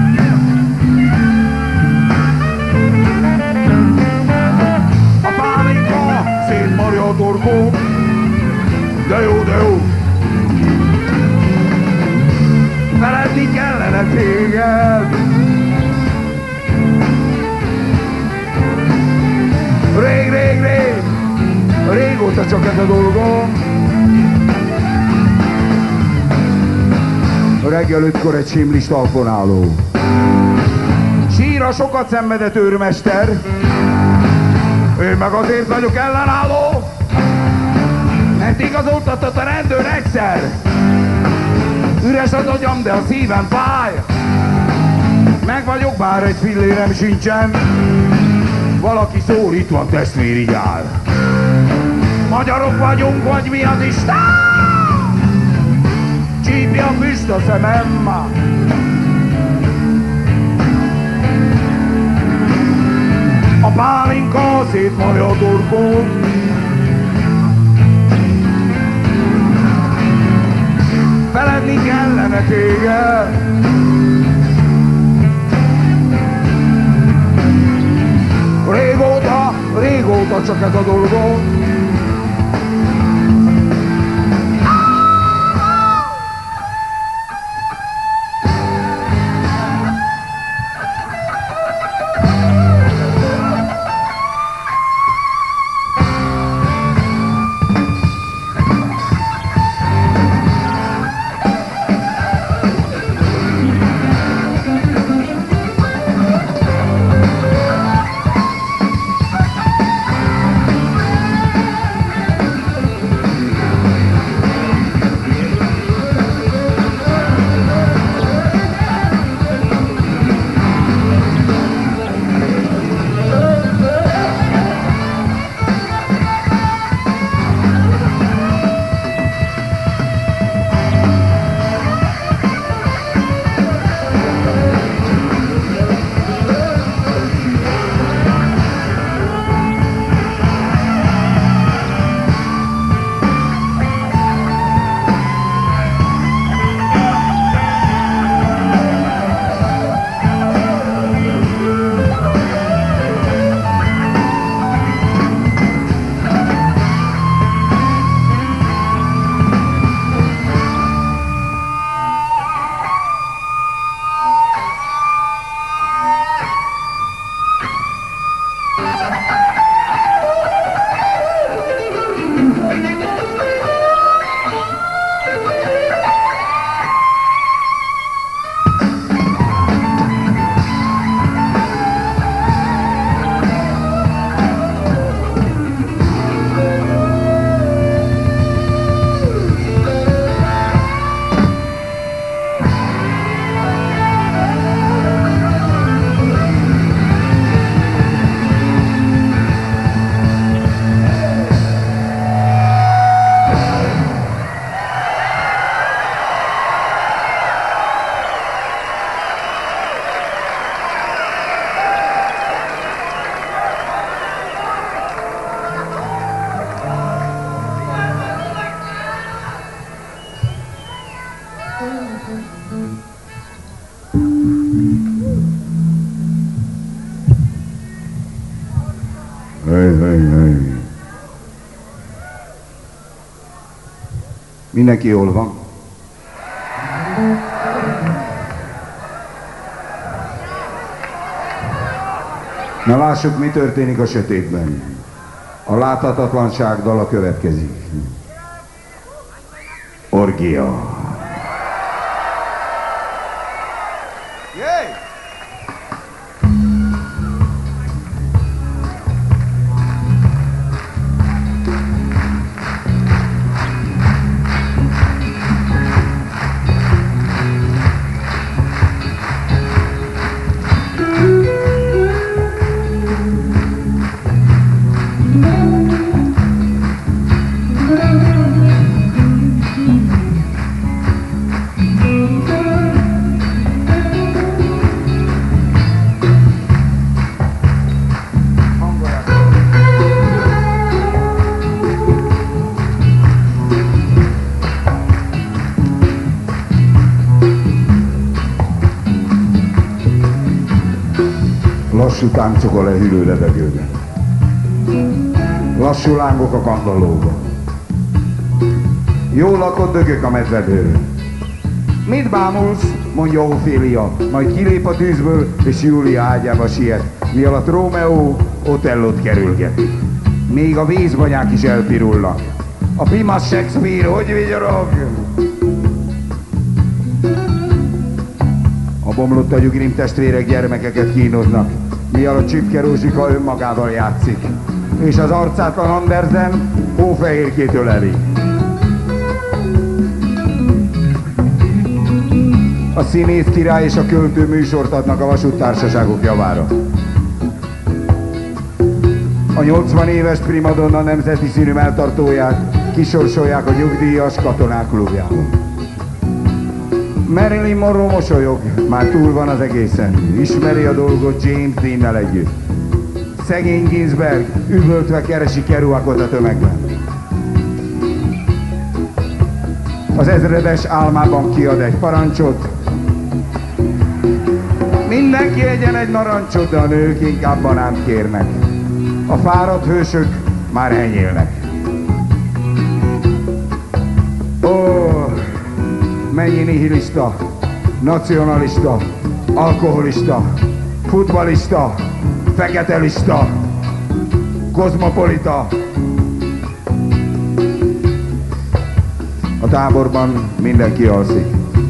Szétmarja a torkom, de jó, de jó. Feledni kellene téged. Régóta csak ez a dolgom. Reggel 5-kor egy simlis talponáló. Síra sokat szenvedett őrmester. Én meg azért vagyok ellenálló, mert igazoltatott a rendőr egyszer. Üres az agyam, de a szívem fáj. Meg vagyok, bár egy fillérem sincsen. Valaki szól, itt van testvérigyár. Magyarok vagyunk, vagy mi az Isten? Csípi a füst a szemem. A pálinka szétmarja a torkom. téged. Régóta csak ez a dolgom. Mindenki jól van? Na lássuk, mi történik a sötétben. A láthatatlanság dala következik. Orgia. Lassú táncok a lehűlő levegőben. Lassú lángok a kandallóban. Jól lakott dögök a medvedőről. Mit bámulsz? Mondja Ophélia, majd kilép a tűzből, és Júlia ágyába siet, mi alatt Rómeó Otellót kerülgeti. Még a vízbanyák is elpirulnak. A pimasz Shakespeare hogy vigyorog? A bomlott agyú Grimm testvérek gyermekeket kínoznak, mi alatt Csipke Rózsika önmagával játszik, és az arcátlan Andersen hófehérkét öleli. A színész király és a költő műsort adnak a vasúttársaságok javára. A 80 éves primadonna nemzeti színű melltartóját kisorsolják a nyugdíjas katonák klubjában. Marilyn Monroe mosolyog, már túl van az egészen, ismeri a dolgot James Dean-nel együtt. Szegény Ginsberg üvöltve keresi Kerouacot a tömegben. Az ezredes álmában kiad egy parancsot. Mindenki egyen egy narancsot, de a nők inkább banánt kérnek. A fáradt hősök már enyélnek. Ó, mennyi nihilista, nacionalista, alkoholista, futballista, feketelista, kozmopolita. A táborban mindenki alszik.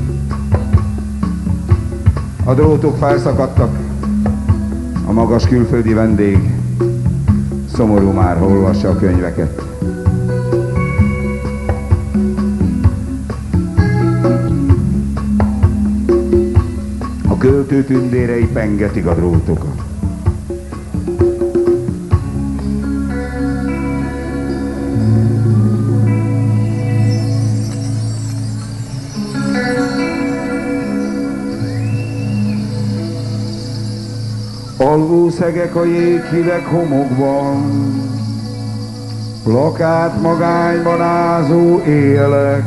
A drótok felszakadtak, a magas külföldi vendég szomorú már, ha olvassa a könyveket. A költő tündérei pengetik a drótokat. Alvó szegek a jéghideg homokban, plakát magányban ázó élek,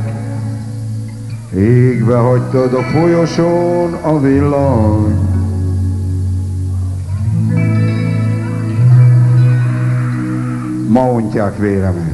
égbe hagytad a folyosón a villany. Ma ontják véremet.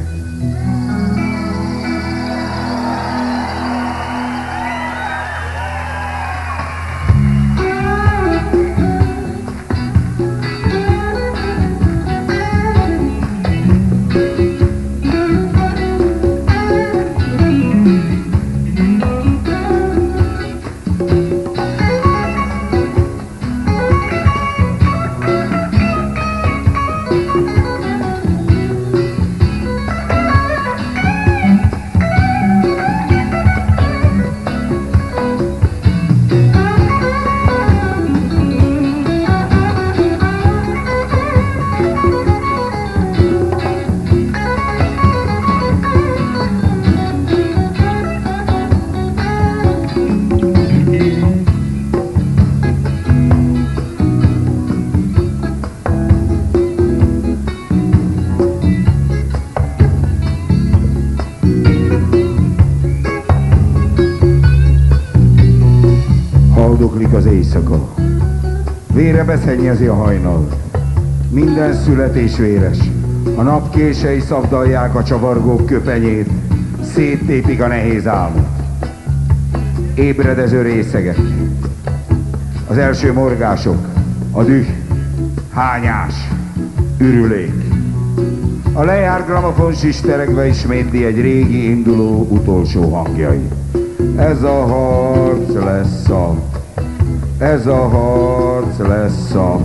Haldoklik az éjszaka, vére beszennyezi a hajnal, minden születés véres, a napkései szabdalják a csavargók köpenyét, széttépik a nehéz álmot. Ébredező részegek, az első morgások, a düh, hányás, ürülék. A lejárt gramofon sisterekbe ismétli egy régi induló utolsó hangjai. Ez a harc lesz a, ez a harc lesz a,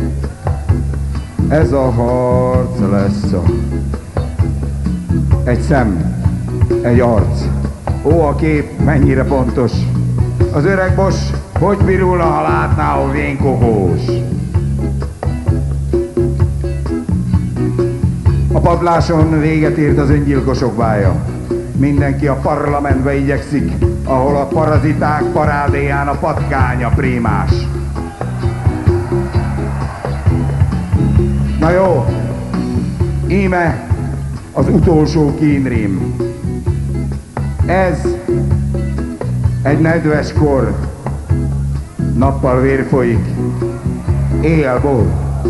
ez a harc lesz a. Egy szem, egy arc. Ó, a kép mennyire pontos. Az öreg Bos hogy pirulna, ha látná a vénkogós. A padláson véget ért az öngyilkosok vája. Mindenki a parlamentbe igyekszik, ahol a paraziták parádéján a patkány a prímás. Na jó, íme az utolsó kínrím. Ez egy nedves kor, nappal vér folyik, éjjel bor.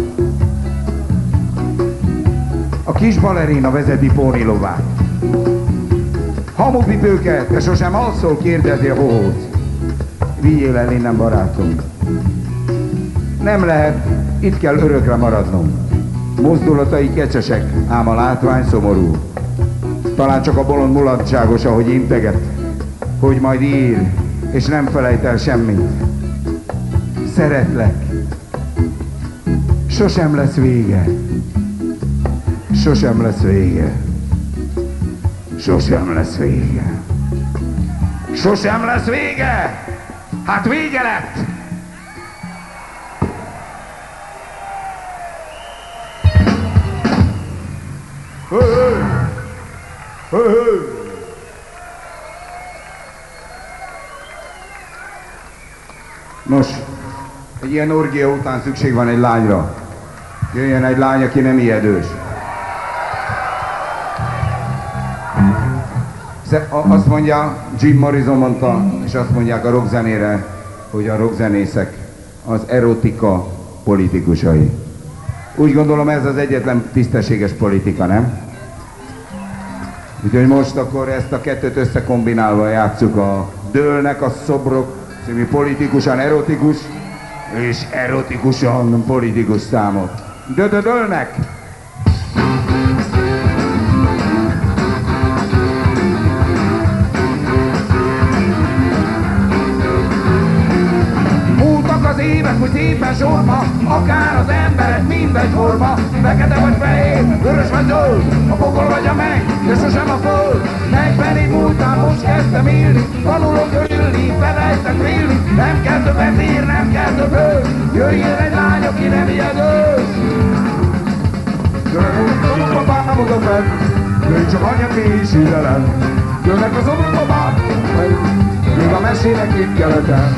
A kis balerina vezeti pónilovát. Hamupipőke, te sosem alszol, kérdezi a bohóc. Vigyél el innen, barátom. Nem lehet, itt kell örökre maradnom. Mozdulatai kecsesek, ám a látvány szomorú. Talán csak a bolond mulatságos, ahogy integet, hogy majd ír, és nem felejt el semmit. Szeretlek. Sosem lesz vége. Sosem lesz vége. Sosem lesz vége. Sosem lesz vége! Hát vége lett! Nos, egy ilyen orgia után szükség van egy lányra. Jöjjön egy lány, aki nem ijedős. Azt mondja, Jim Morrison mondta, és azt mondják a rockzenére, hogy a rockzenészek az erotika politikusai. Úgy gondolom, ez az egyetlen tisztességes politika, nem? Úgyhogy most akkor ezt a kettőt összekombinálva játsszuk a Dőlnek a szobrok című politikusan erotikus és erotikusan politikus számot. Dőlnek! Az évek, hogy szépen sorba, akár az emberek mindegy forma, fekete vagy fehér, vörös vagy zöld, a pokol vagy a menny, de sosem a föld. 40 év múltán most kezdtem élni, tanulok örülni, felejtek félni, nem kell többet ér, nem kell több hős, jöjjön egy lány, aki nem ijed ős. Jönnek a babám oda fenn, jöjj csak anyagi is idelem. Jönnek az babák, még a mesének itt keleten.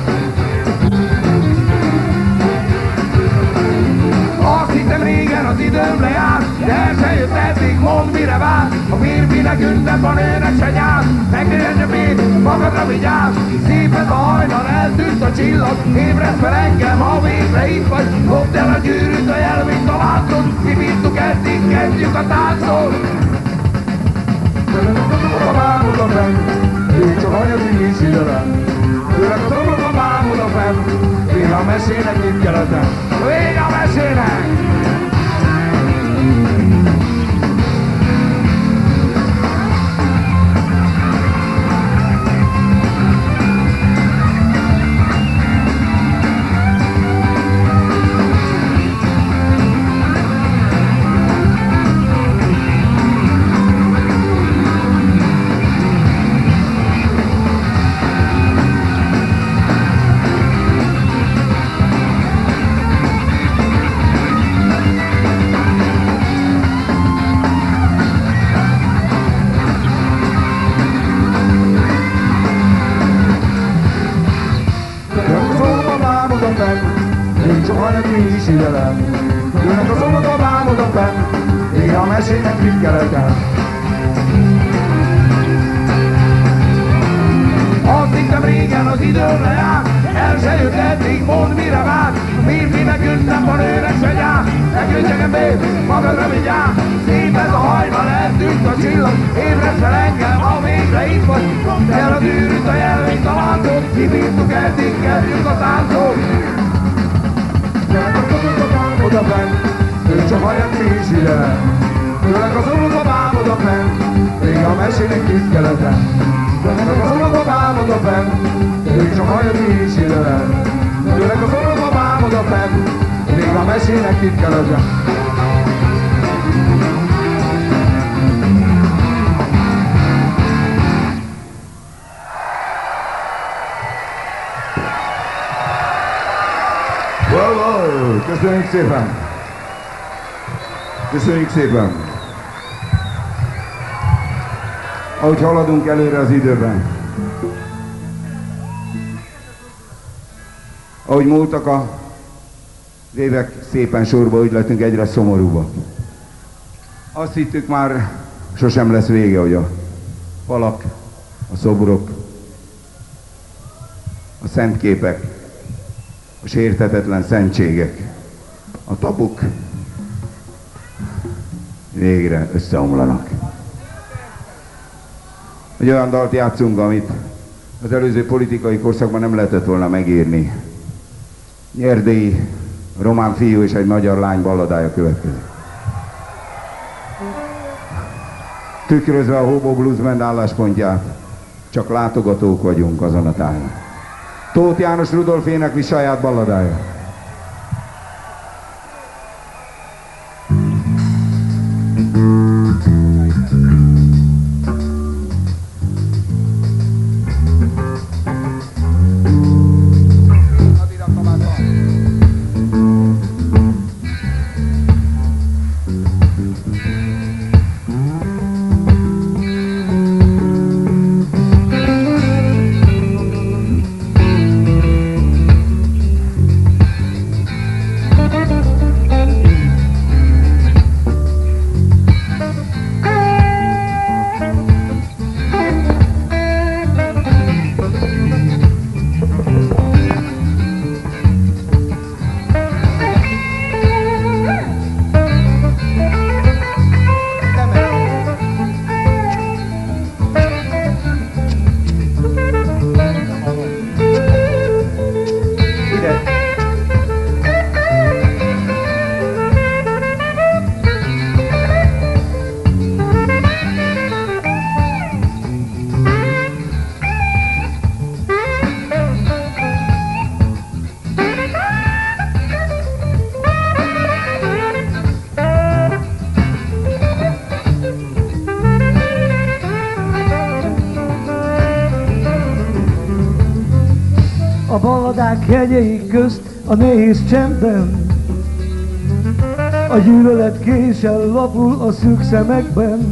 Azt hittem régen az időm lejárt, de el se jött eddig, mondd mire vár. A férfinek ünnep, a nőnek se nyár, megnézd a pénz, magadra vigyázz. Szép ez a hajnal, eltűnt a csillag, ébredsz fel engem, ha végre itt vagy. Dobd el a gyűrűt, a jelvényt, a láncot, mi bírtuk eddig, kezdjük a táncot. A babám oda fenn, jöjj csak anyagi is idelem. Jönnek az babám oda fenn, még a mesének itt keleten. Vége a mesének! Jönnek az babám oda fenn, még a mesének itt keleten. Azt hittem régen az időm lejárt, el se jött eddig, mondd mire vár. A férfinek ünnep, a nőnek se gyár, nekünk csak ember, magadra vigyázz. Szép ez a hajnal, eltűnt a csillag, ébredsz fel engem, ha végre itt vagy. Dobd el a gyűrűt, a jelvényt, a láncot, kibírtuk eddig, kezdjük a táncot. Jönnek az babám oda fenn, jöjj csak anyagi is idelem. Jönnek az babám oda fenn, még a mesének itt keleten. Jönnek az babám oda fenn, jöjj csak anyagi is idelem. Jönnek az babám oda fenn, még a mesének itt keleten. Köszönjük szépen! Köszönjük szépen! Ahogy haladunk előre az időben, ahogy múltak az évek szépen sorba, úgy lettünk egyre szomorúbbak. Azt hittük már sosem lesz vége, hogy a falak, a szobrok, a szentképek, a sérthetetlen szentségek, a tabuk végre összeomlanak. Egy olyan dalt játszunk, amit az előző politikai korszakban nem lehetett volna megírni. Nyerdélyi román fiú és egy magyar lány balladája következik. Tükrözve a Hobo Blues Band álláspontját, csak látogatók vagyunk azon a tájon. Tóth János Rudolf énekli saját balladája. a balladák hegyei közt a nehéz csendben. A gyűlölet késsel lapul a szűk szemekben.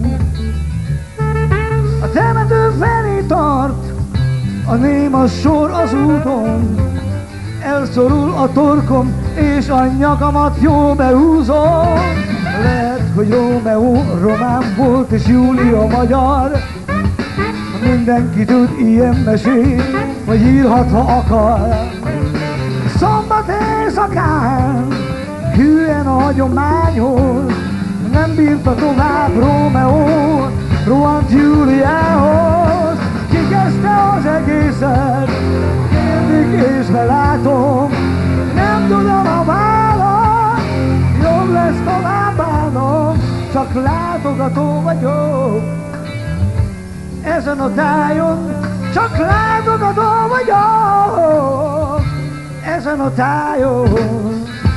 A temető felé tart a néma sor az úton. Elszorul a torkom és a nyakamat jól behúzom. Lehet, hogy Rómeó román volt és Júlia magyar. Mindenki tud ilyen mesét, vagy írhat, ha akar. Szombat éjszakán hülyen a hagyományhoz, nem bírta tovább Rómeó, rohant Júliához. Ki kezdte az egészet, kérdik és belátom, nem tudom a választ, jobb lesz tovább bánom, csak látogató vagyok. Ezen a tájon csak látogató vagyok, ezen a tájon.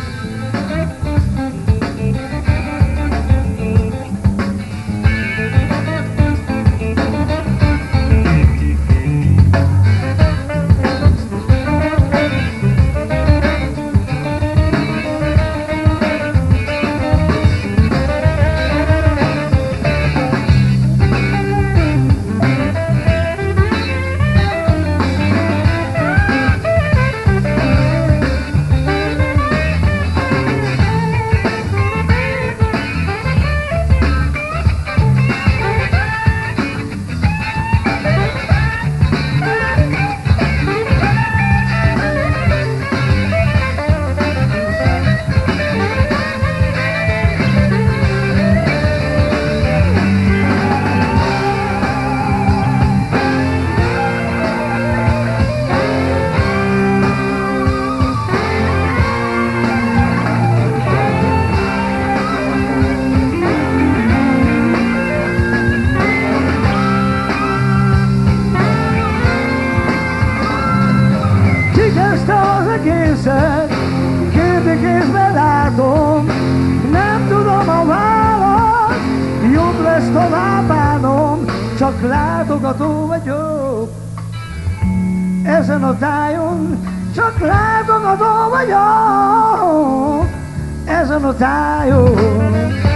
Kérdékézbe látom, nem tudom a választ, jobb lesz tovább bánom, csak látogató vagyok. Ezen a tájon csak látogató vagyok, ezen a tájon.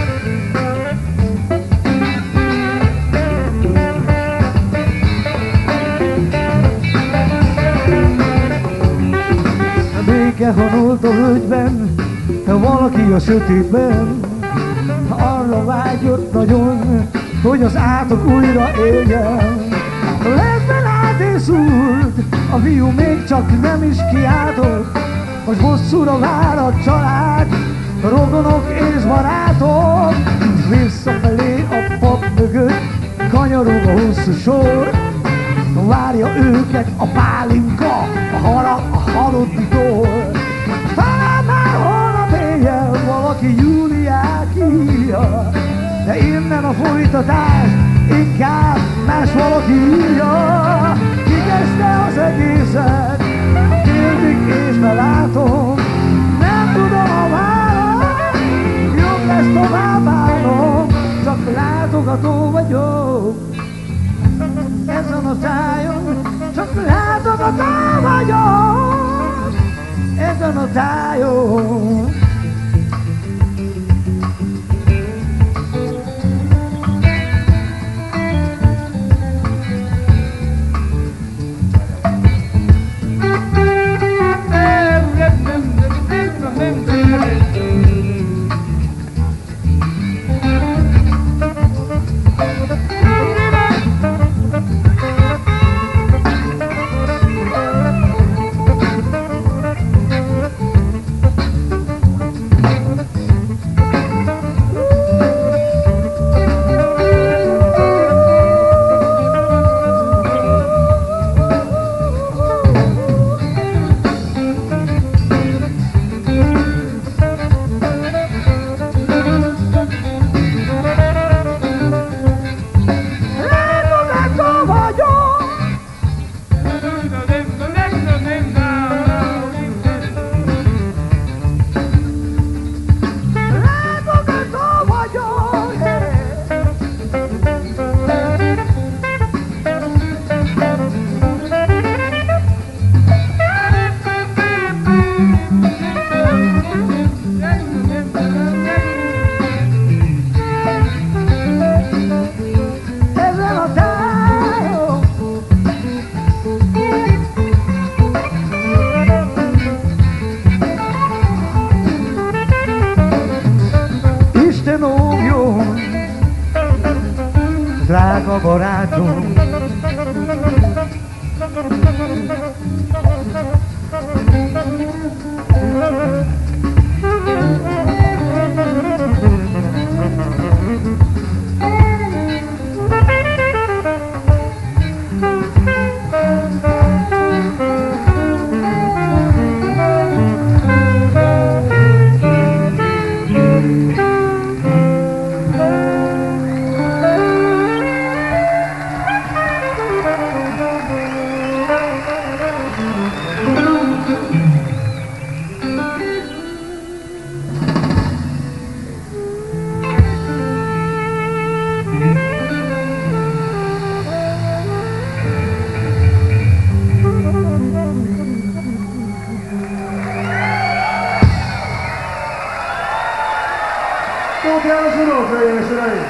Honult a völgyben, valaki a sötétben, arra vágyott nagyon, hogy az átok újra éljen. Ledben állt és szúrt, a fiú még csak nem is kiáltott, hogy bosszúra vár a család, rokonok és barátok. Visszafelé a pap mögött kanyarog a hosszú sor, várja őket a pálinka, a harag, a halotti tor. Talán már holnap éjjel valaki Júliát írja, de innen a folytatást inkább más valaki írja. Ki kezdte az egészet, kérdik és belátom, nem tudom a választ, jobb lesz tovább állnom, csak látogató vagyok. Ezen a tájon csak látogató vagyok, ezen a tájon. Tóth János Rudolf, hölgyeim és uraim!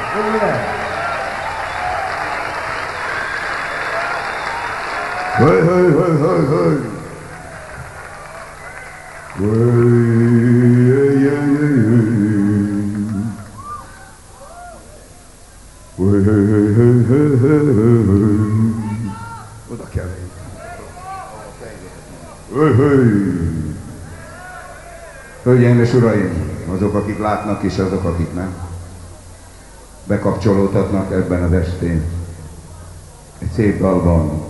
Hey, hey, hey, hey, hey. Oda kell lenni. Hölgyeim és uraim, azok, akik látnak és azok, akik nem, bekapcsolódhatnak ebben az estén egy szép dalban.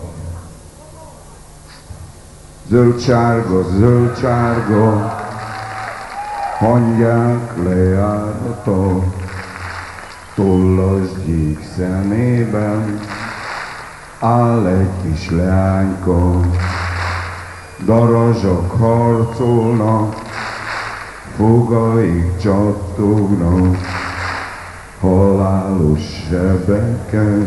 Zöld-sárga, zöld-sárga, hangyák lejárata, tollas gyík szemében áll egy kis leányka, darazsak harcolnak, fogaik csattognak, halálos sebeken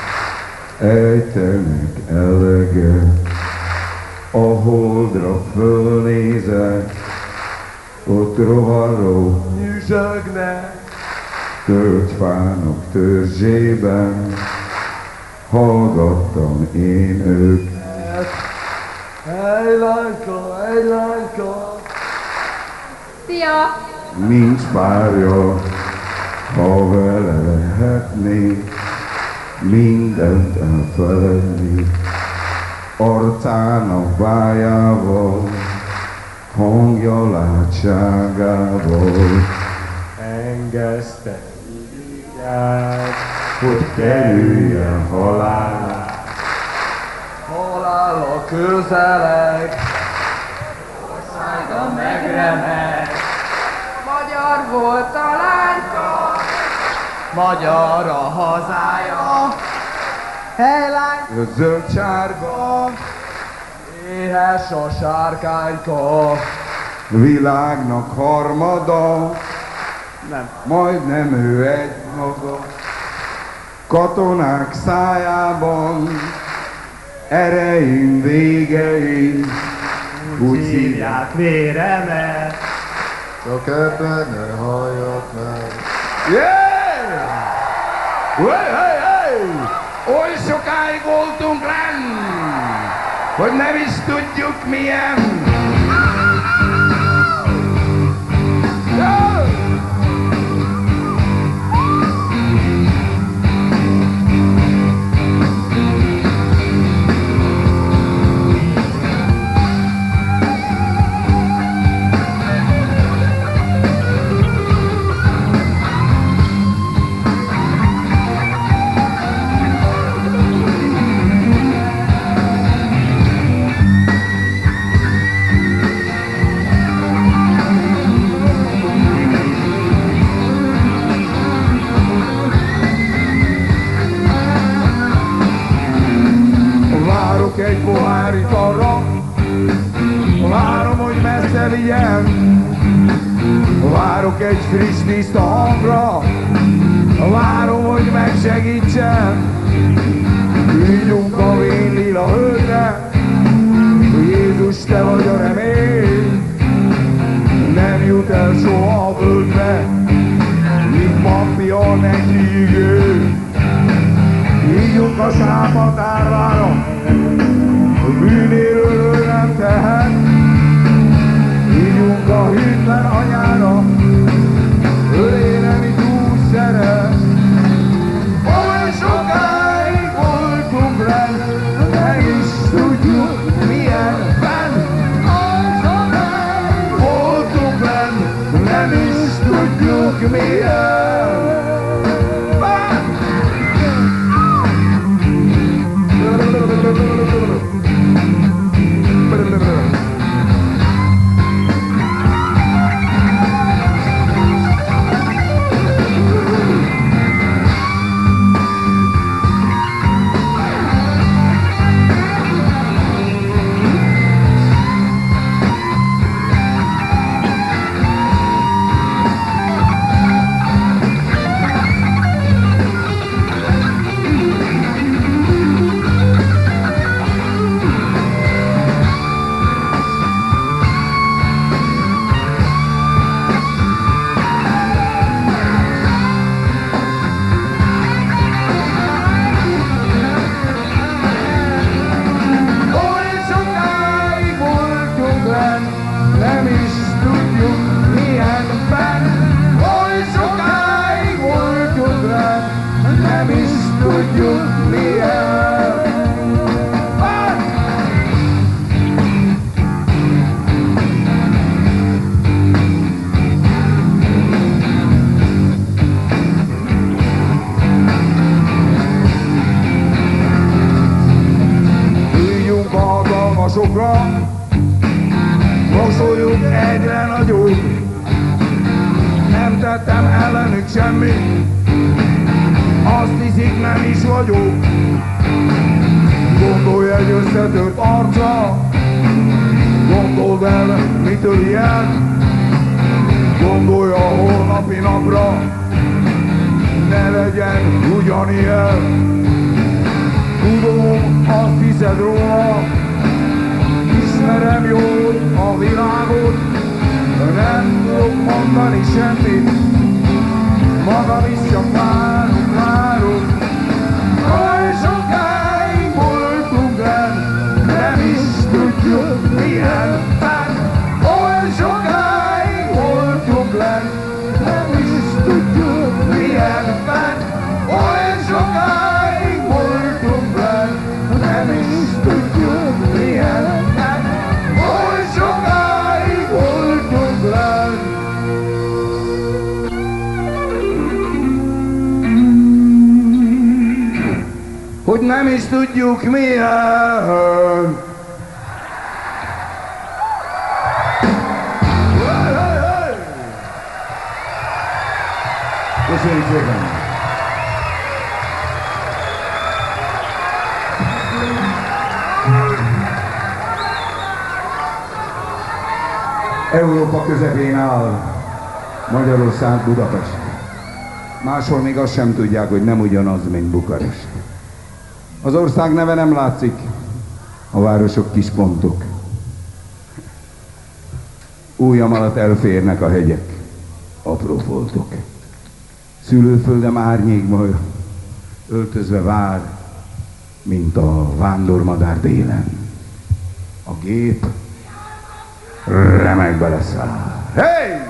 ejtenek eleget. A holdra fölnézek, ott rovarok nyüzsögnek, tölgyfának törzsében hallgattam én őket. Egy lányka! Szia! Nincs párja, ha vele lehetnék mindent elfeledni. Arcának bájával, hangja látságával engeszte ígyát, hogy kerüljen halálra. Halál a közeleg, országa megremeg. Magyar volt a lányka, Magyar a hazája. Hey lány, Zöld-sárga, éhes a sárkányka. világnak harmada, majdnem ő egy maga. Katonák szájában, ereim végei, úgy szívják véremet, csak ebben ne halljak meg. Yeah! Hey, hey, hey! Oly sokáig voltunk lenn, hogy nem is tudjuk milyen. Yeah! Egy pohár italra, várom, hogy messze vigyen. Várok egy friss, tiszta hangra, várom, hogy megsegítsen. Üljünk a vén lila hölgyre, Jézus, te vagy a remény. Nem jut el soha a völgybe, mint pappion egy hígő. Ígyunk a sápadárvára, bűnéről nem tehet. Ígyunk a hűtlen anyára, ölére mi túl szeret. Oly sokáig voltunk lenn, utasokra, mosolyuk egyre nagyobb. Nem tettem ellenük semmit, azt hiszik, nem is vagyok. Gondolj egy összetört arcra, gondold el, mitől ilyen. Gondolj a holnapi napra, ne legyen ugyanilyen. Tudom, azt hiszed róla, ismerem jól a világot, nem tudok mondani semmit, magam is csak várok. Oly sokáig voltunk lenn, nem is tudjuk milyen fenn. Oly sokáig voltunk lenn, nem is tudjuk milyen fenn. Oly sokáig voltunk lenn, nem is tudjuk milyen fenn. Oly sokáig voltunk lenn. Hogy nem is tudjuk milyen. Köszönjük szépen! Európa közepén áll Magyarország, Budapest. Máshol még azt sem tudják, hogy nem ugyanaz, mint Bukarest. Az ország neve nem látszik, a városok kis pontok. Ujjam alatt elférnek a hegyek, apró foltok. Szülőföldem árnyékban öltözve vár, mint a vándormadár délen. A gép remegbe leszáll. Hey!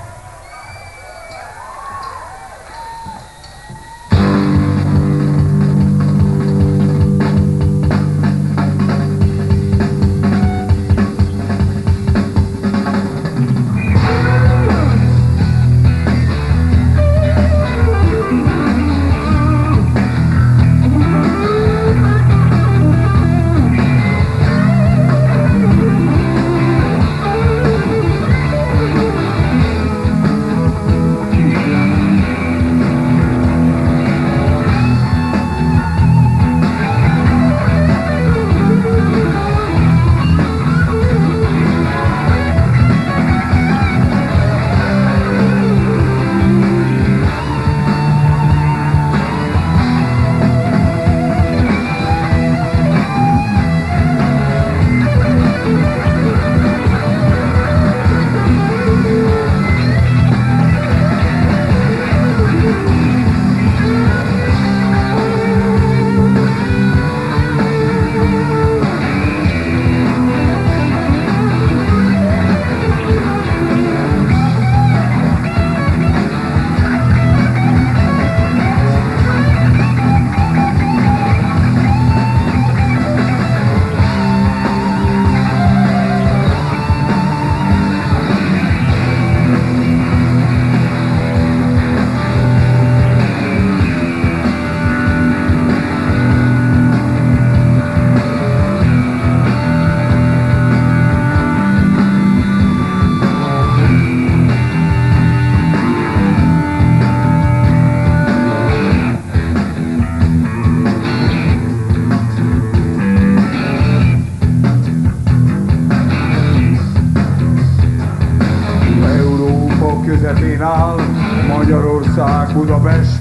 közepén áll Magyarország, Budapest.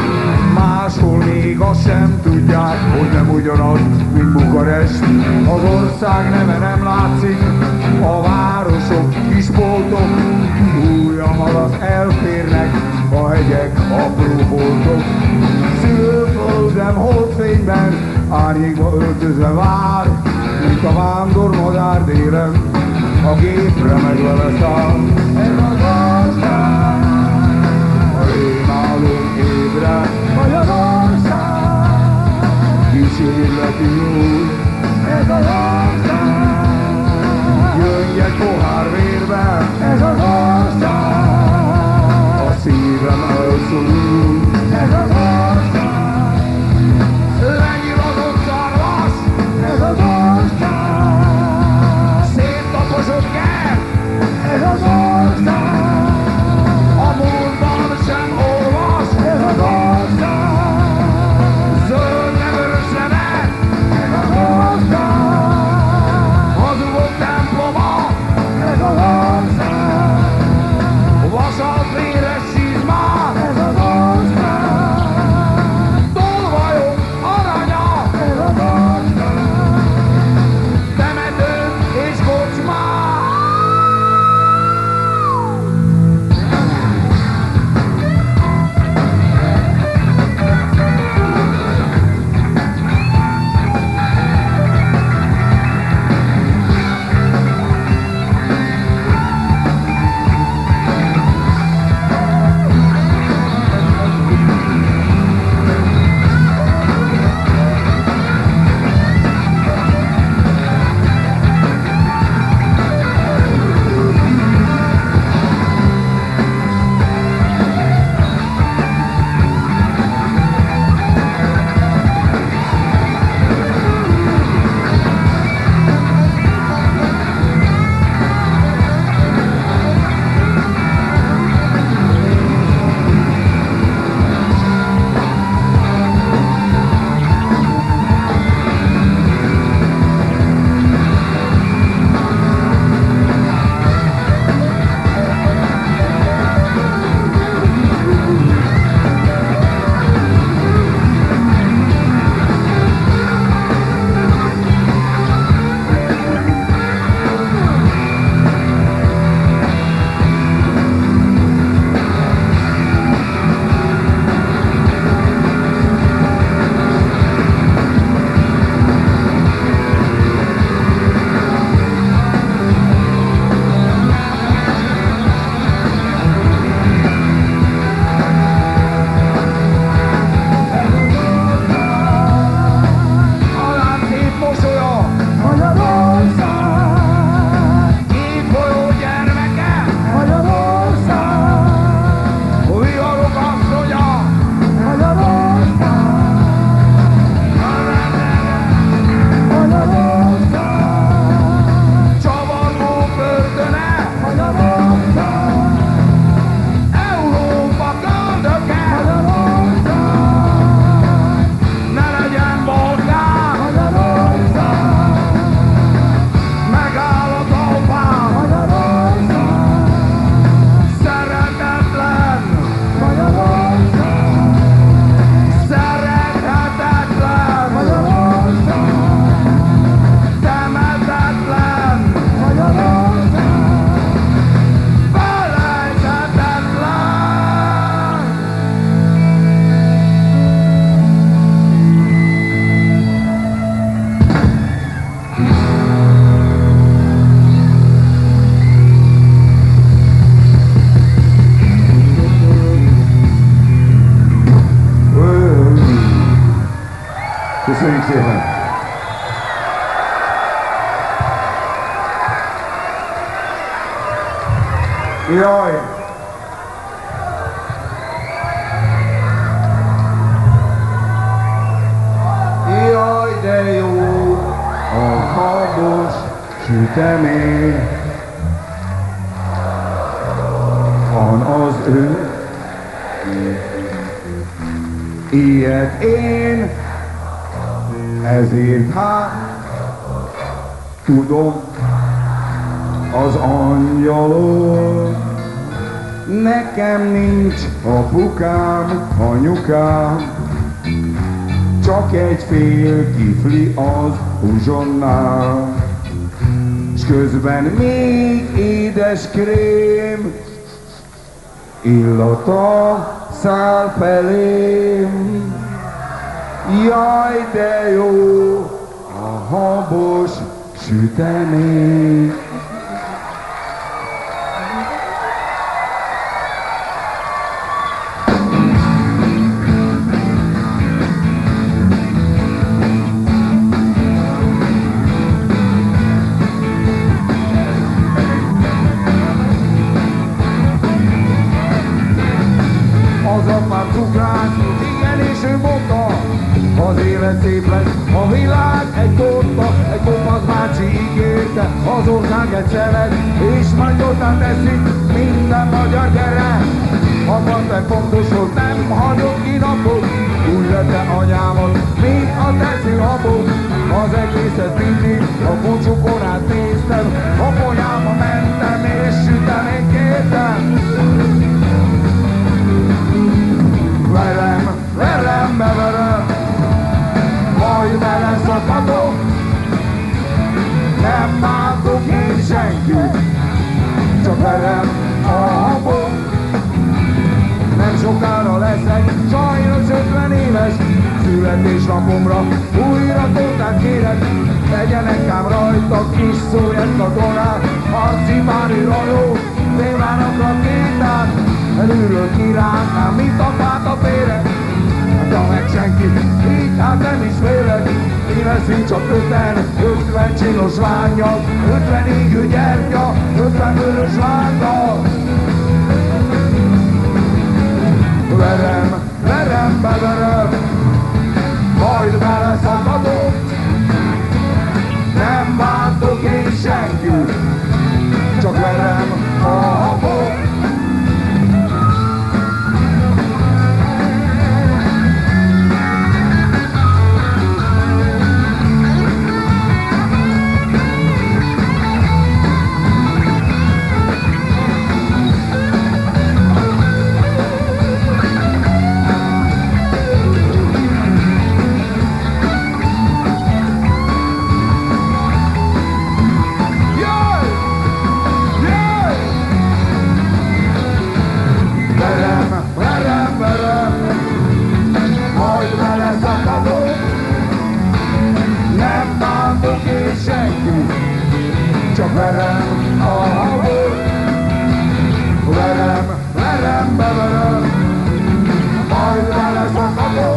Máshol még azt sem tudják, hogy nem ugyanaz, mint Bukarest. Az ország neve nem látszik, a városok kis boltok, ujjam alatt elférnek a hegyek, apró boltok. Szülőföldem holdfényben, árnyékba öltözve vár, mint a vándormadár délen, a gépre megvele száll. Ez az ország, rémálom ébre, Magyarország, kísérleti új. Ez az ország, jöjj egy pohár vérbe, ez az ország, a szívem elszorul. Ez az ország, lenyilatott szarvas, ez az ország, szépen! Jaj! Jaj, de jó a habos sütemény. Van az ő, ilyet én, ezért tudom az angyalok. Nekem nincs apukám, anyukám, csak egy fél kifli az uzsonnál, s közben még édes krém illata száll felém. Jaj, de jó a habos sütemény. Az élet szép lesz, a világ egy torta, egy kopasz bácsi ígérte, az ország egy szelet, és majd nyugodtan teszik minden magyar gyerek. Abban fontos, hogy nem hagyok ki napot, úgy vette anyámat, mint a teszi habot. Az egészet mindig a búcsúkon át néztem, a konyhába mentem és süteményt kértem. Verem, beverem, majd vele szakadok, nem bántok én senkit, csak verem a habot. Nem sokára leszek, sajnos 50 éves, születésnapomra újra tortát kérek. Legyenek ám rajta kis szovjet katonák, harcipári rajó, témának rakétát, előről kirántám, mint a fát a féreg. Ha meg senki, így hát nem is félek, mi leszünk csak 50 csinos lányjal, 50 égő gyertya, 50 vörös lányjal. Verem, beverem, majd vele szakadok, nem bántok én senkit, csak verem a habot. Csak verem a habot, verem, beverem, majd vele szakadok,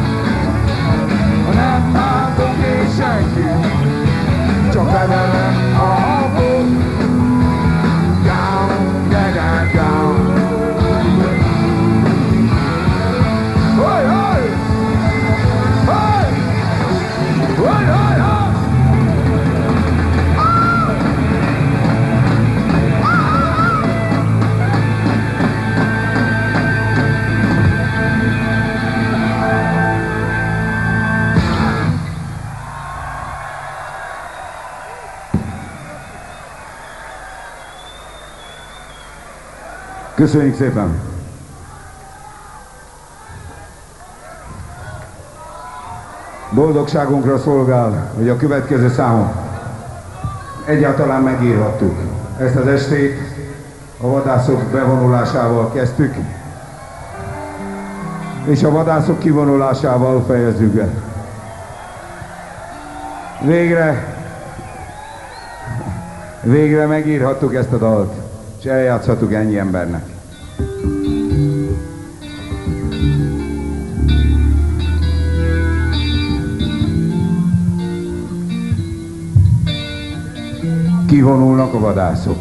nem bántok én senkit, csak verem a habot. Down, down, down. Hoj, hoj! Hoj! Hoj, hoj, hoj! Köszönjük szépen! Boldogságunkra szolgál, hogy a következő számon egyáltalán megírhattuk. Ezt az estét a vadászok bevonulásával kezdtük, és a vadászok kivonulásával fejezzük be. Végre megírhattuk ezt a dalt, és eljátszhattuk ennyi embernek. Kivonulnak a vadászok.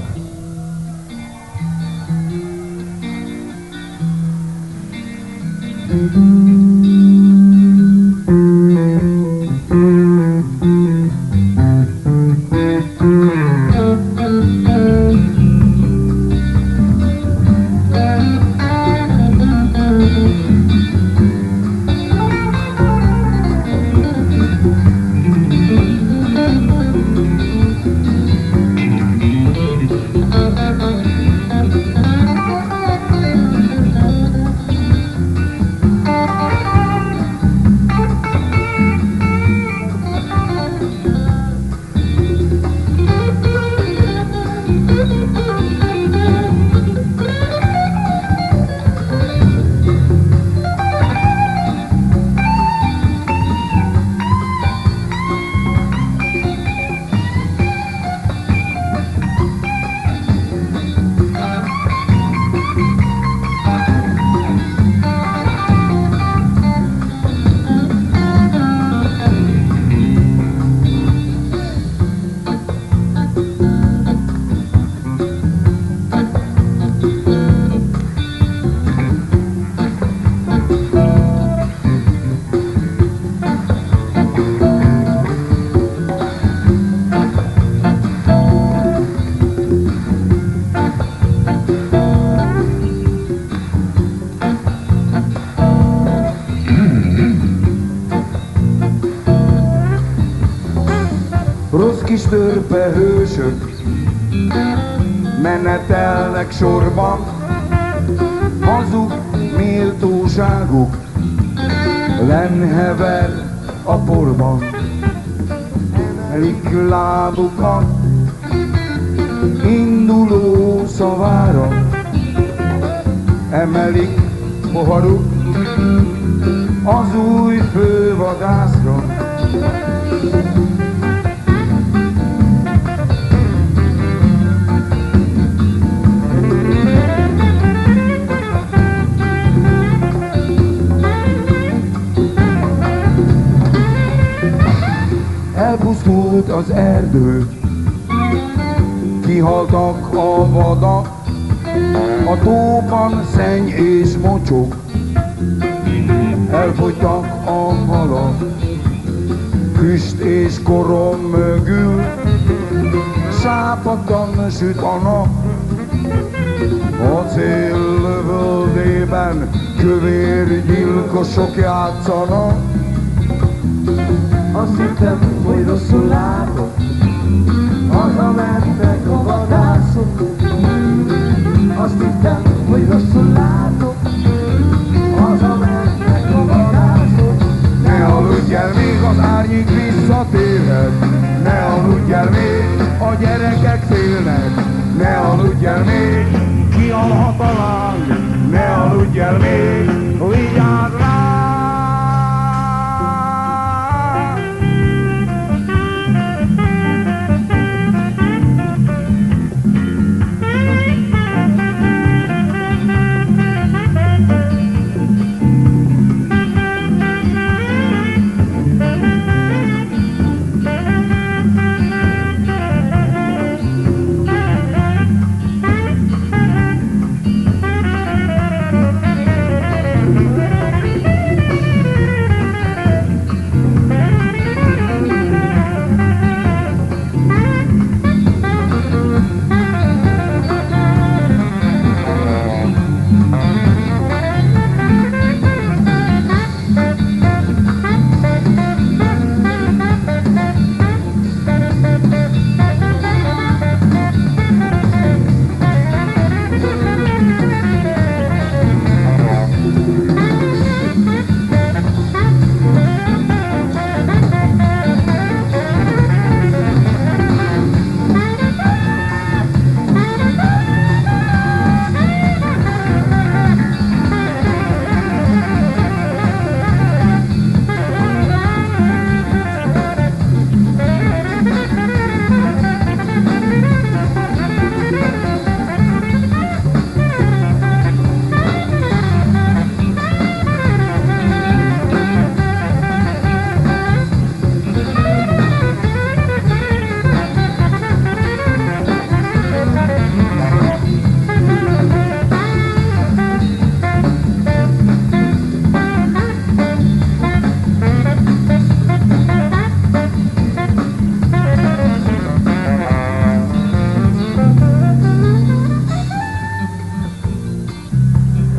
Rossz kis törpe hősök menetelnek sorban, hazug méltóságuk lenhever a porban. Elik lábukat induló szavára, emelik poharuk az új fővadászra. Elpusztult az erdő, kihaltak a vadak, a tóban szenny és mocsok, elfogytak a halak, füst és korom mögül, sápadtan süt a nap, a cél lövöldében kövér gyilkosok játszanak. Azt hittem, hogy rosszul látok, hazamentek a vadászok. Azt hittem, hogy rosszul látok, hazamentek a vadászok. Ne aludj el, még az árnyék visszatérhet, ne aludj el, még a gyerekek félnek, ne aludj el, még kialhat a láng, ne aludj el, még vigyázz rá.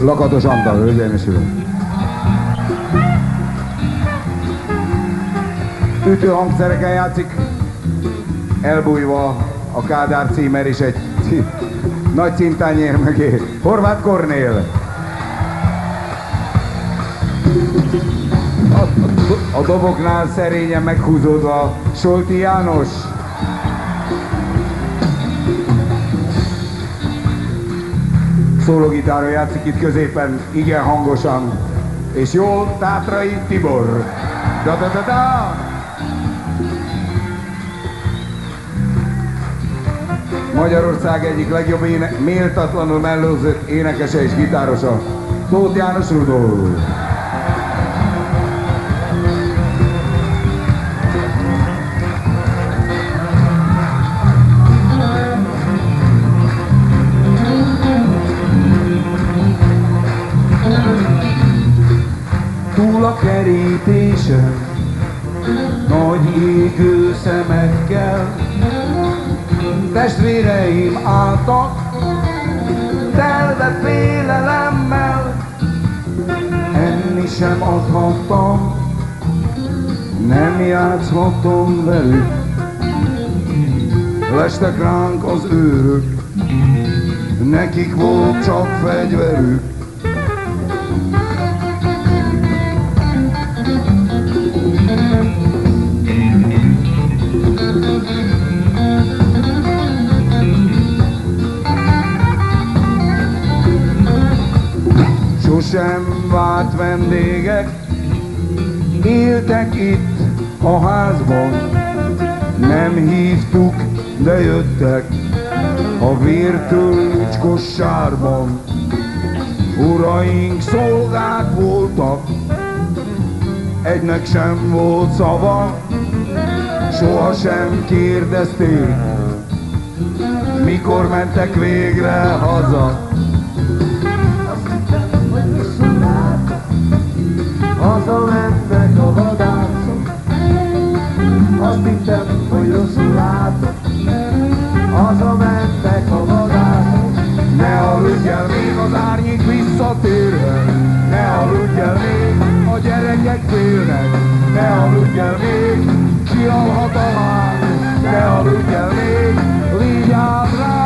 Lakatos Antal, hölgyeim és uram. Ütő hangszereken játszik, elbújva a Kádár címer és egy nagy cintányér mögé. Horváth Kornél. A doboknál szerényen meghúzódva Solti János. Szólógitáron játszik itt középen, igen hangosan, és jól Tátrai Tibor. Da-da-da-da! Magyarország egyik legjobb méltatlanul mellőzött énekese és gitárosa, Tóth János Rudolf. Túl a kerítésen, nagy égő szemekkel, testvéreim álltak, telve félelemmel, enni sem adhattam, nem játszhattam velük, lestek ránk az őrök, nekik volt csak fegyverük. Sosem várt vendégek éltek itt a házban, nem hívtuk, de jöttek a vértől lucskos sárban. Uraink szolgák voltak, egynek sem volt szava, sohasem kérdezték, mikor mentek végre haza. Hazamentek a vadászok, azt hittem, hogy rosszul látok. Hazamentek a vadászok, Ne aludj el még, az árnyék visszatérhet, ne aludj el még, a gyerekek félnek, ne aludj el még, csillalhat a ház, ne aludj el még, vigyázz rá!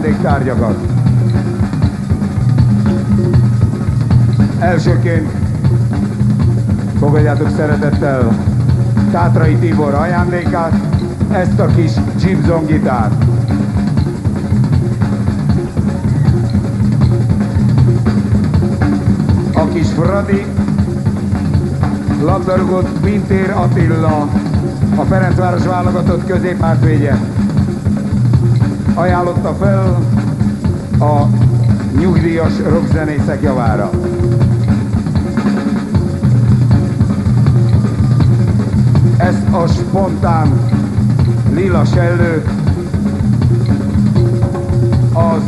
ajándéktárgyakat. Elsőként fogadjátok szeretettel Tátrai Tibor ajándékát, ezt a kis Gibson gitárt. A kis Fradi labdarúgott Pintér Attila, a Ferencváros válogatott középhátvédje ajánlotta fel a nyugdíjas rockzenészek javára. Ezt a spontán lila sellőt az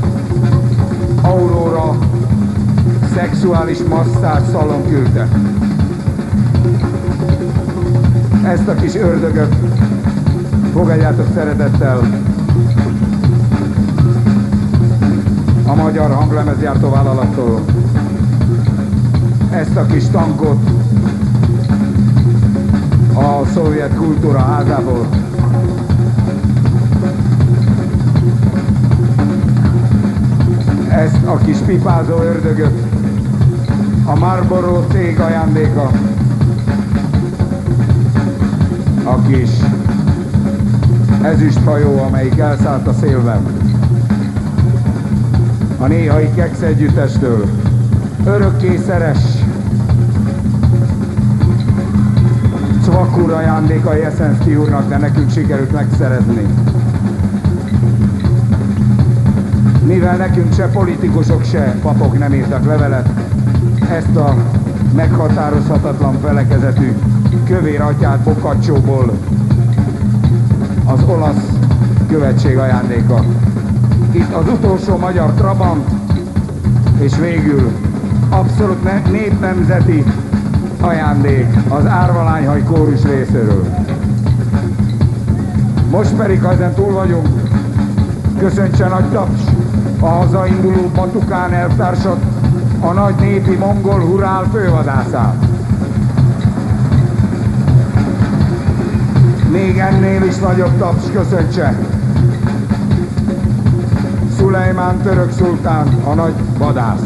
Aurora szexuális masszázs szalon küldte. Ezt a kis ördögöt fogadjátok szeretettel a Magyar Hanglemezgyártó Vállalattól. Ezt a kis tankot a Szovjet Kultúra Házából. Ezt a kis pipázó ördögöt a Marlboro cég ajándéka. A kis ezüsthajó, amelyik elszállt a szélben. A néhai Kex együttestől. Örökké szeres Cvakur ajándéka Jeszenszki úrnak, de nekünk sikerült megszerezni. Mivel nekünk se politikusok, se papok nem írtak levelet, ezt a meghatározhatatlan felekezetű kövér atyát Boccaccióból az olasz követség ajándéka. Itt az utolsó magyar Trabant, és végül abszolút népnemzeti ajándék az Árvalányhaj kórus részéről. Most pedig, ha ezen túl vagyunk, köszöntse nagy taps a hazainduló Batukán elvtársat, a nagy népi mongol hurál fővadászát. Még ennél is nagyobb taps köszöntse Szulejmán török szultán, a nagy vadász.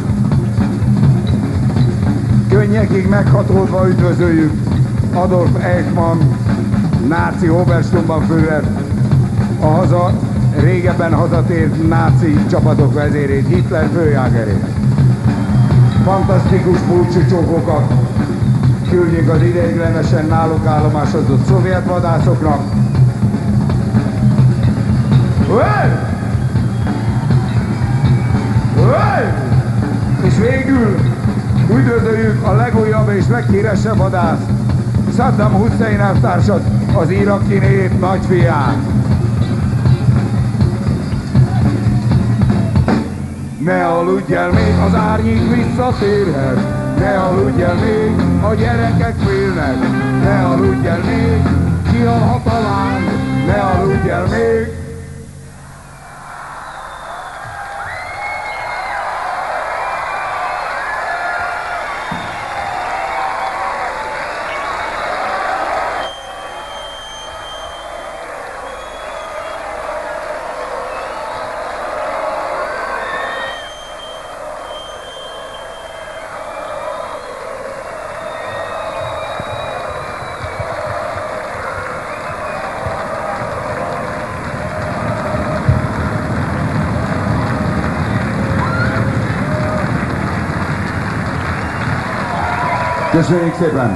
Könnyekig meghatódva üdvözöljük Adolf Eichmann, náci Obersturmbannführer, a régebben hazatért náci csapatok vezérét, Hitler főjágerét. Fantasztikus búcsúcsókokat küldjük az ideiglenesen náluk állomásozott szovjet vadászoknak. És végül üdvözöljük a legújabb és leghíresebb vadász, Saddam Hussein elvtársat, az iraki nép nagyfiát. Ne aludj el még, az árnyék visszatérhet, ne aludj el még, a gyerekek félnek, ne aludj el még, kialhat a láng, ne aludj el még. Köszönjük szépen!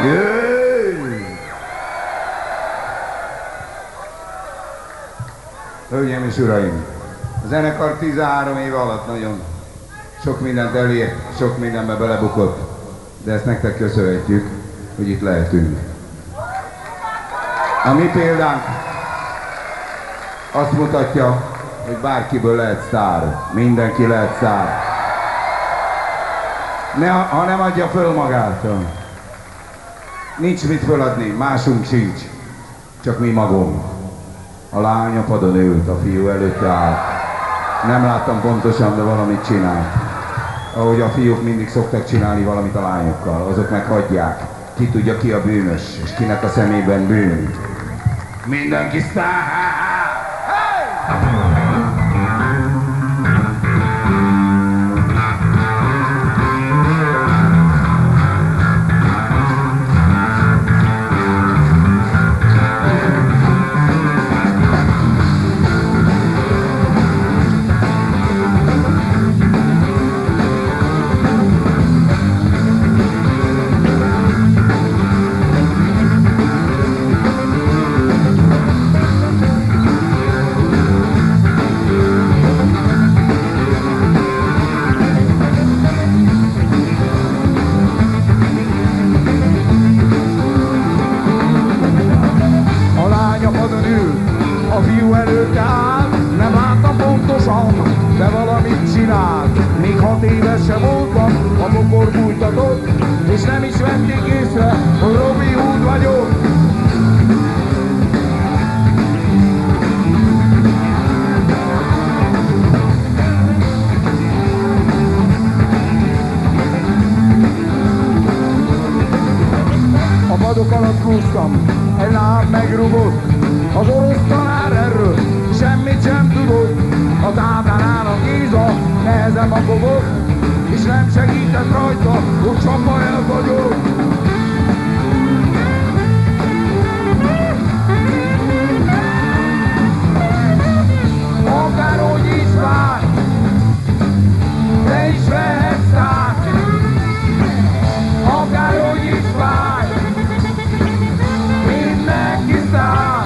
Hölgyeim és uraim, a zenekar 13 év alatt nagyon sok mindent elért, sok mindenbe belebukott, de ezt nektek köszönhetjük, hogy itt lehetünk. A mi példánk azt mutatja, hogy bárkiből lehet sztár, mindenki lehet sztár. Ha nem adja föl magát. Nincs mit föladni, másunk sincs, csak mi magunk. A lány a padon ült, a fiú előtte állt. Nem láttam pontosan, de valamit csinált. Ahogy a fiúk mindig szoktak csinálni valamit a lányokkal, azok meg hagyják. Ki tudja, ki a bűnös, és kinek a szemében bűn. Mindenki sztár! De valamit csinált, még 6 éves sem voltam, a bokor bújtatott, és nem is vették észre, hogy Robin Hood vagyok. A padok alatt húztam, egy láb megrugott, az orosz tanár erről semmit sem tudott. A táblán áll a Géza, nehezen makogott, és nem segített rajta, hogy csapba elfagyott. Akárhogy is vár, te is vehetsz át. Akárhogy is vár, mindenki szár.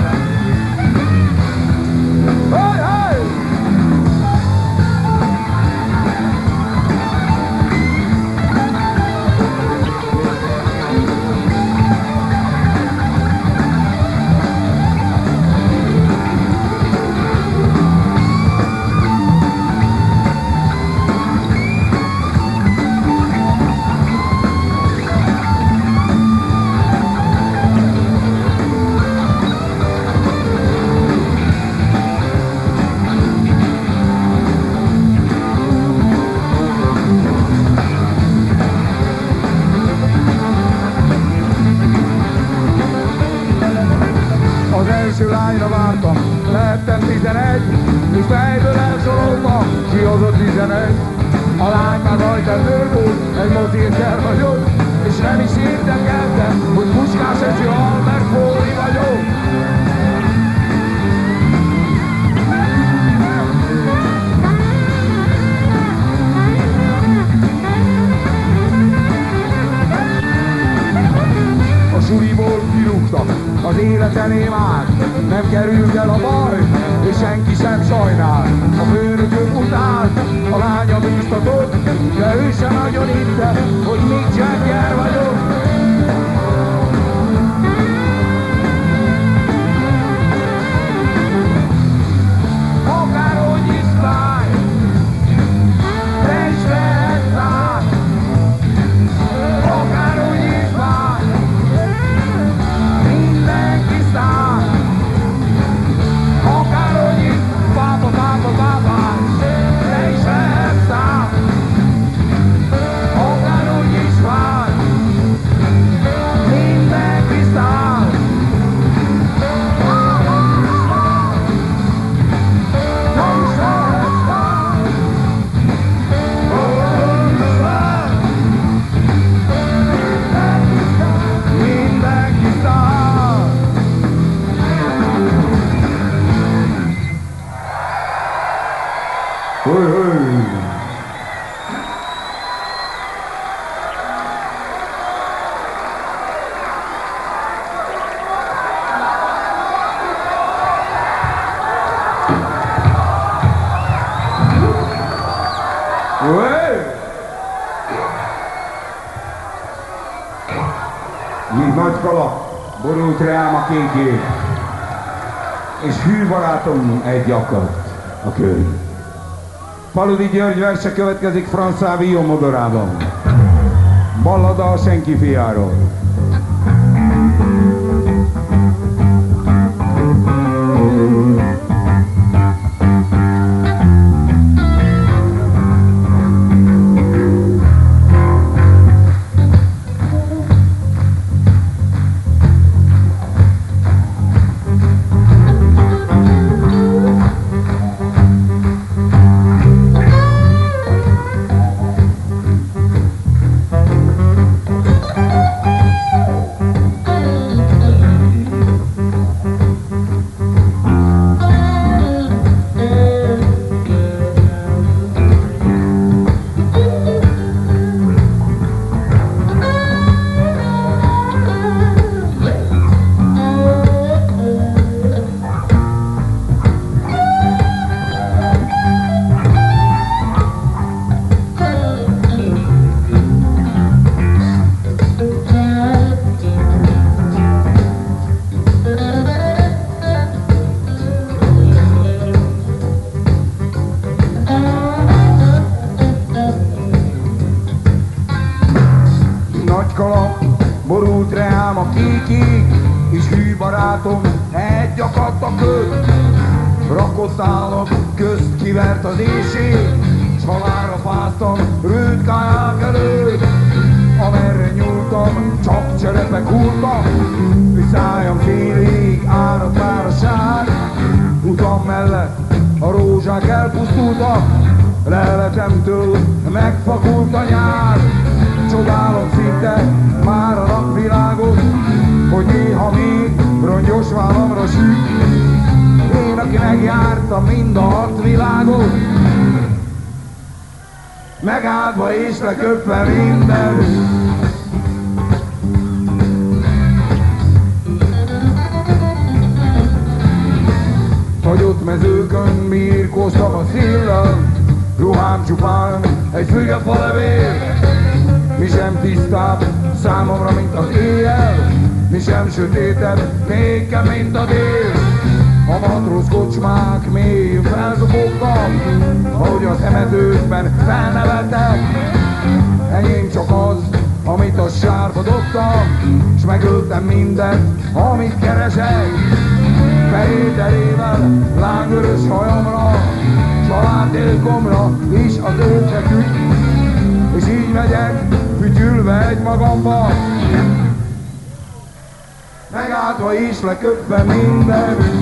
Lányra vártam, lehettem 11, és fejből elsoroltam, ki az a 11. A lány már rajta dőlült, egy moziéter vagyok, és nem is érdekelte, hogy Puskás Ecsi Albert Fóri vagyok. A suliból kirúgtak, az életen én már nem került el a baj, és senki sem sajnál. A főnökök után a lánya bíztatott, de ő sem nagyon hitte, hogy még Jagger vagyok. Akárhogy is fáj, te is vehetsz át. Akárhogy is fáj, mindenki szár. Akárhogy is, pápa, te is vehetsz át. Akárhogy is fáj, mindenki szár. Mint nagy kalap, borult rám a kék ég, és hű barátom egy akadt a kő. Faludi György verse következik François Villon modorában. Ballada a senki fiáról. Borult rám a kékig, és hű barátom egy akadt a kő. Rakott állat közt kivert az éjség, s halálra fáztam rődkáják előtt. Amerre nyúltam, csak cserepek húrtak, és szájam félig áradt már a sár. Utam mellett a rózsák elpusztultak, leletemtől megfakult a nyár. Csodálom szinte már a napvilágot, hogy néha még rongyos vállamra süt. Én, aki megjártam mind a 6 világot, megáldva és leköpve mindenütt. Fagyott mezőkön birkóztam a széllel, ruhám csupán egy fügefa levél. Mi sem tisztább számomra, mint az éjjel, mi sem sötétebb nékem, mint a dél. A matróz kocsmák mélyén felzobogtak, ahogy az emetőkben felnevettek. Enyém csak az, amit a sárba dobtam, s megöltem mindent, amit keresek. Fehéterével lángvörös hajamra, s haláltélkomra is az ő feküdt. És így megyek, fütyülve egy magamba, megálltva is leköpve mindenütt.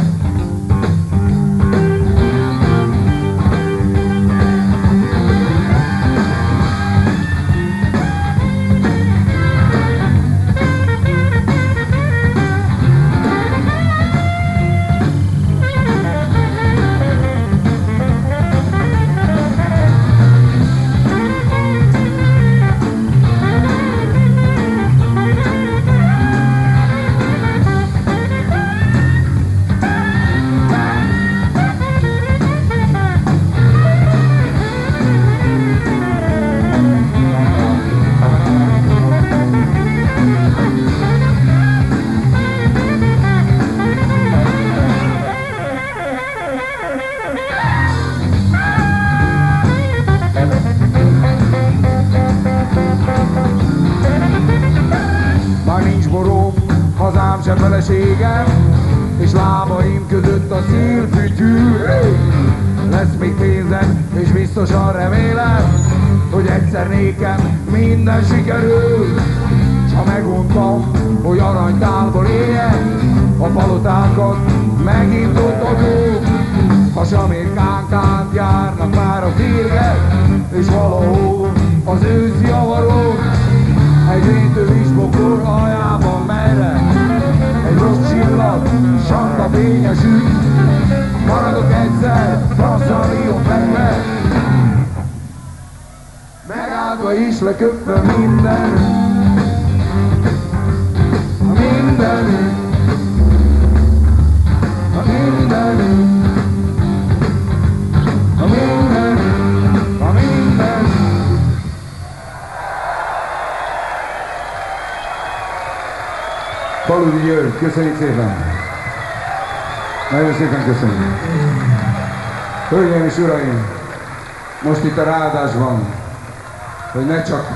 És lábaim között a szél fütyül. Lesz még pénzem, és biztosan remélem, hogy egyszer nékem minden sikerül. S ha meguntam, hogy aranytálból éljek, a palotákat megint ott adó. Ha Samirkánkát járnak már a férgek, és valahol az őszi avarók, egy vétő is bokor aljában merre, egy rossz csillag, sanda fényes ügy. Maradok egyszer, François Villon fekve, megáldva is leköpve mindenütt. Mindenütt, mindenütt, mindenütt, mindenütt. Faludi György, köszönjük szépen! Nagyon szépen köszönjük! Hölgyeim és uraim, most itt a ráadásban, hogy ne csak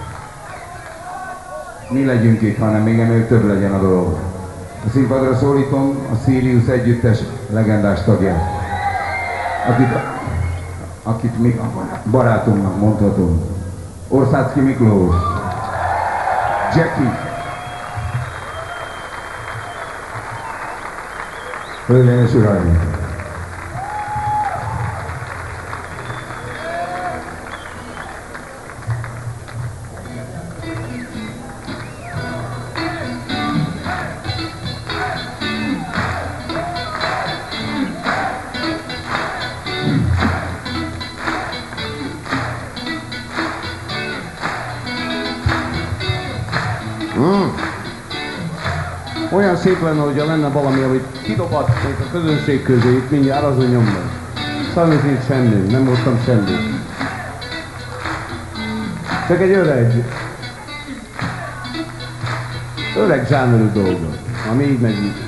mi legyünk itt, hanem még ennél több legyen a dolog. A színpadra szólítom a Sirius együttes legendás tagját, akit mi barátunknak mondhatunk. Orszáczki Miklós, Jackie. Hölgyeim és uraim! Olyan szép lenne, hogyha lenne valami, amit kidobhatnék a közönség közé, itt mindjárt azon nyomnak. Sajnos nincs semmi, nem hoztam semmit. Csak egy öreg zsánerű dolgot, ami így megy így.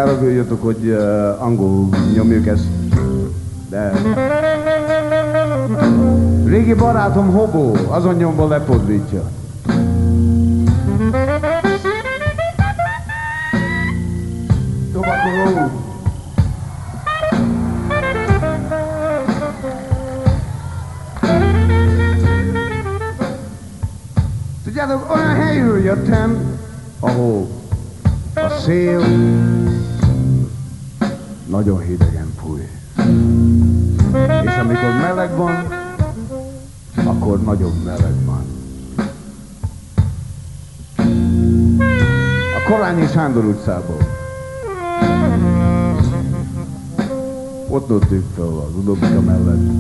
arra jöttök, hogy angol nyomjuk ezt, de... Régi barátom Hobó, azon nyomban lepodrítja. Tobacco Road. Tudjátok, olyan helyről jöttem, ahol a szél nagyon hidegen fúj. És amikor meleg van, akkor nagyon meleg van. A Korányi Sándor utcából. Ott nőttük fel az Udobika mellett.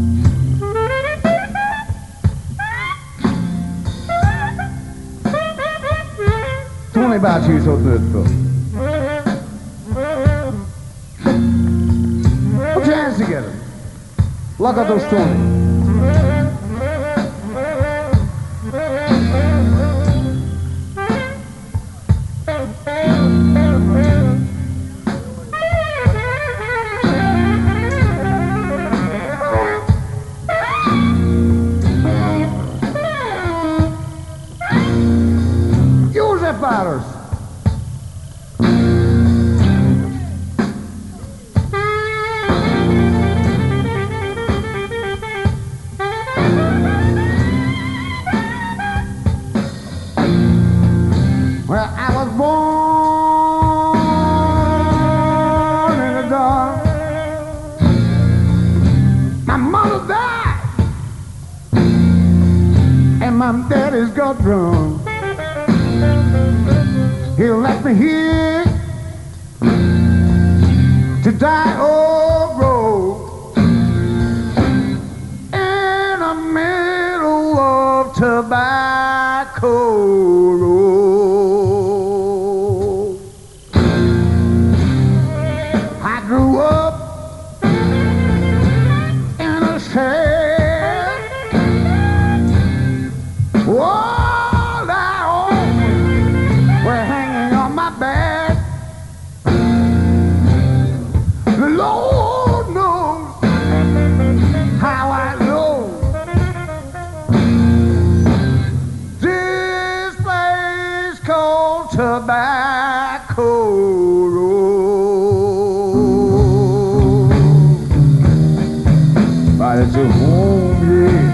Tóni bácsi is ott nőtt fel. Put your hands together. Lakatos Tóni. József város. Well, I was born in the dark. My mother died, and my daddy's got drunk. He left me here to die old road in the middle of Tobacco Road. I grew up in a shed. All I owned were hanging on my back. The Lord knows how I know this place called Tobacco Road. But it's a home, yeah.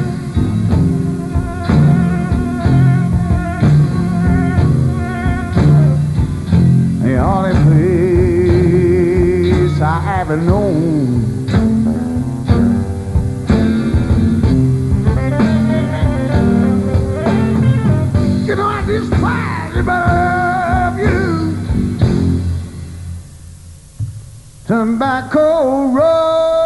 The only place I ever known. You know I despise you, but I love you. Tobacco Road.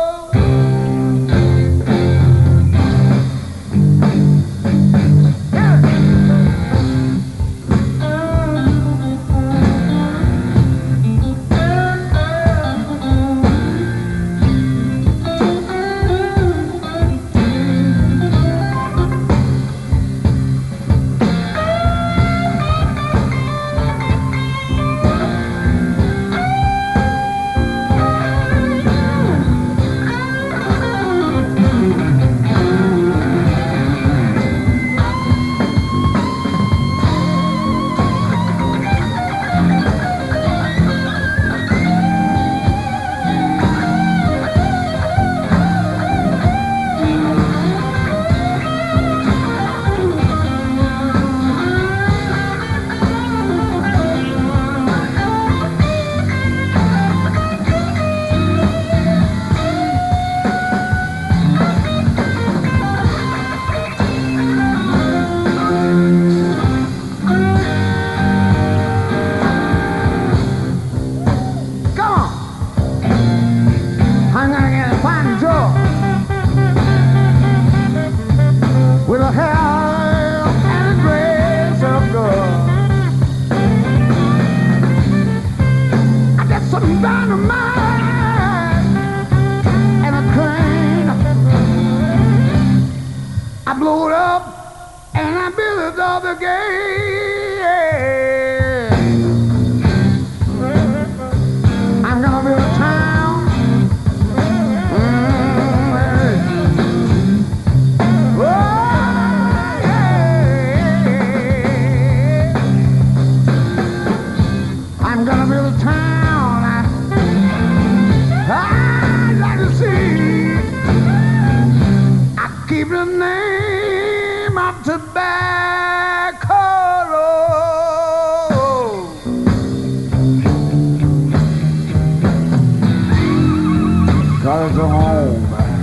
colors of home.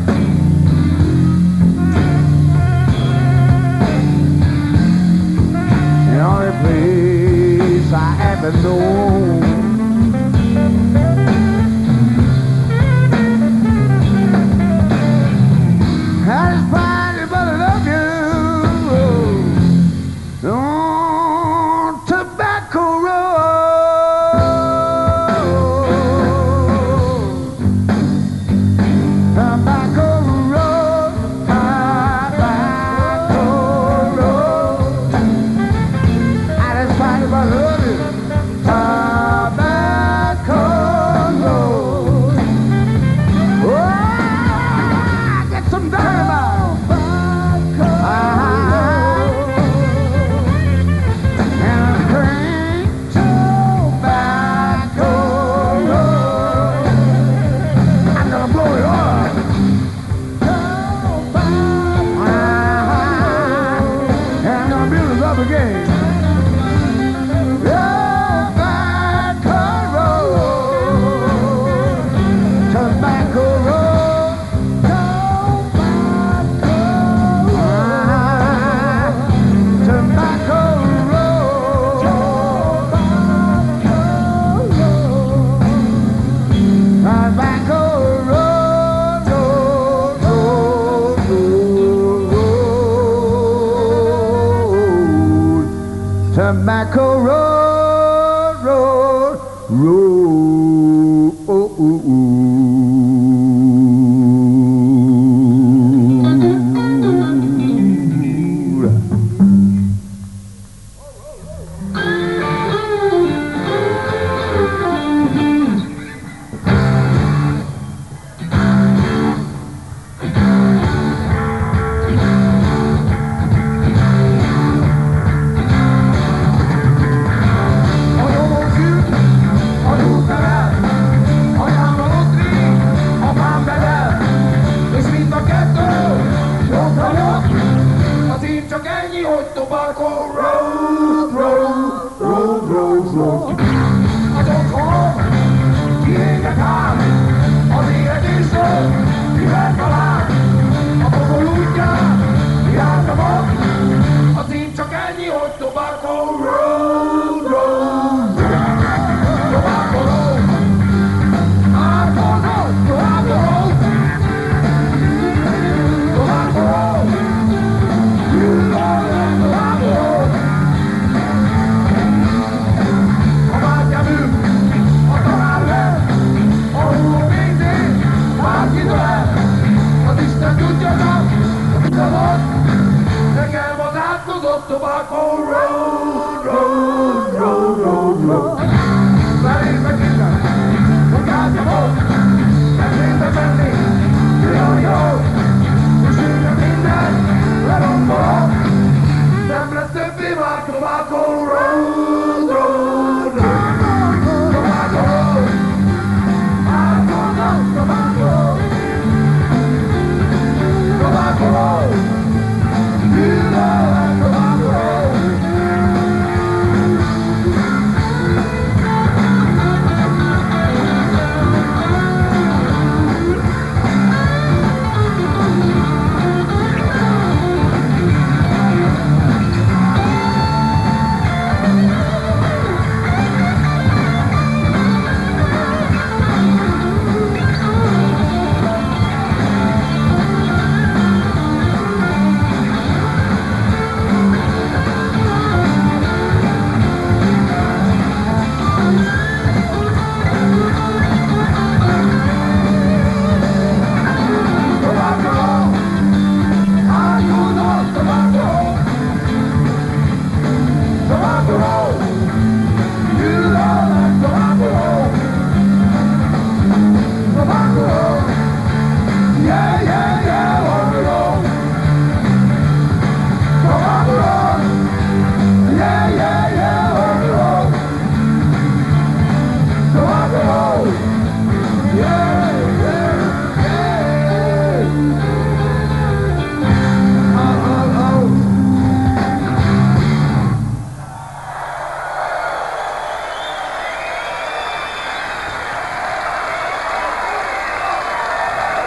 The only place I ever known. I just find it, but I love you. On Tobacco Road. Tobacco Road. Tobacco Road. I just find it, but I love you. Tobacco Road. Oh, get some dynamite. Tobacco Road, road, road, oh, ooh, ooh.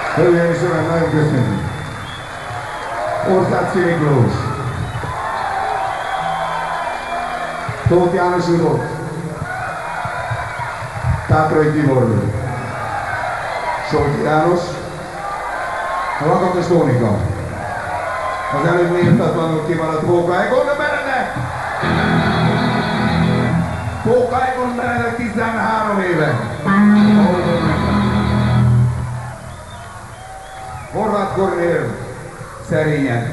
Hölgyeim és Uraim, nagyon köszönjük. Ország Miklós. Tóth János Udot. Tátrai Tibor. Solti János. Lakatos Tónika. Az előbb méltatlanul kimaradt Póka Egon Benedek. Póka Egon Benedek 13 éve. Horváth Kornél szerényen.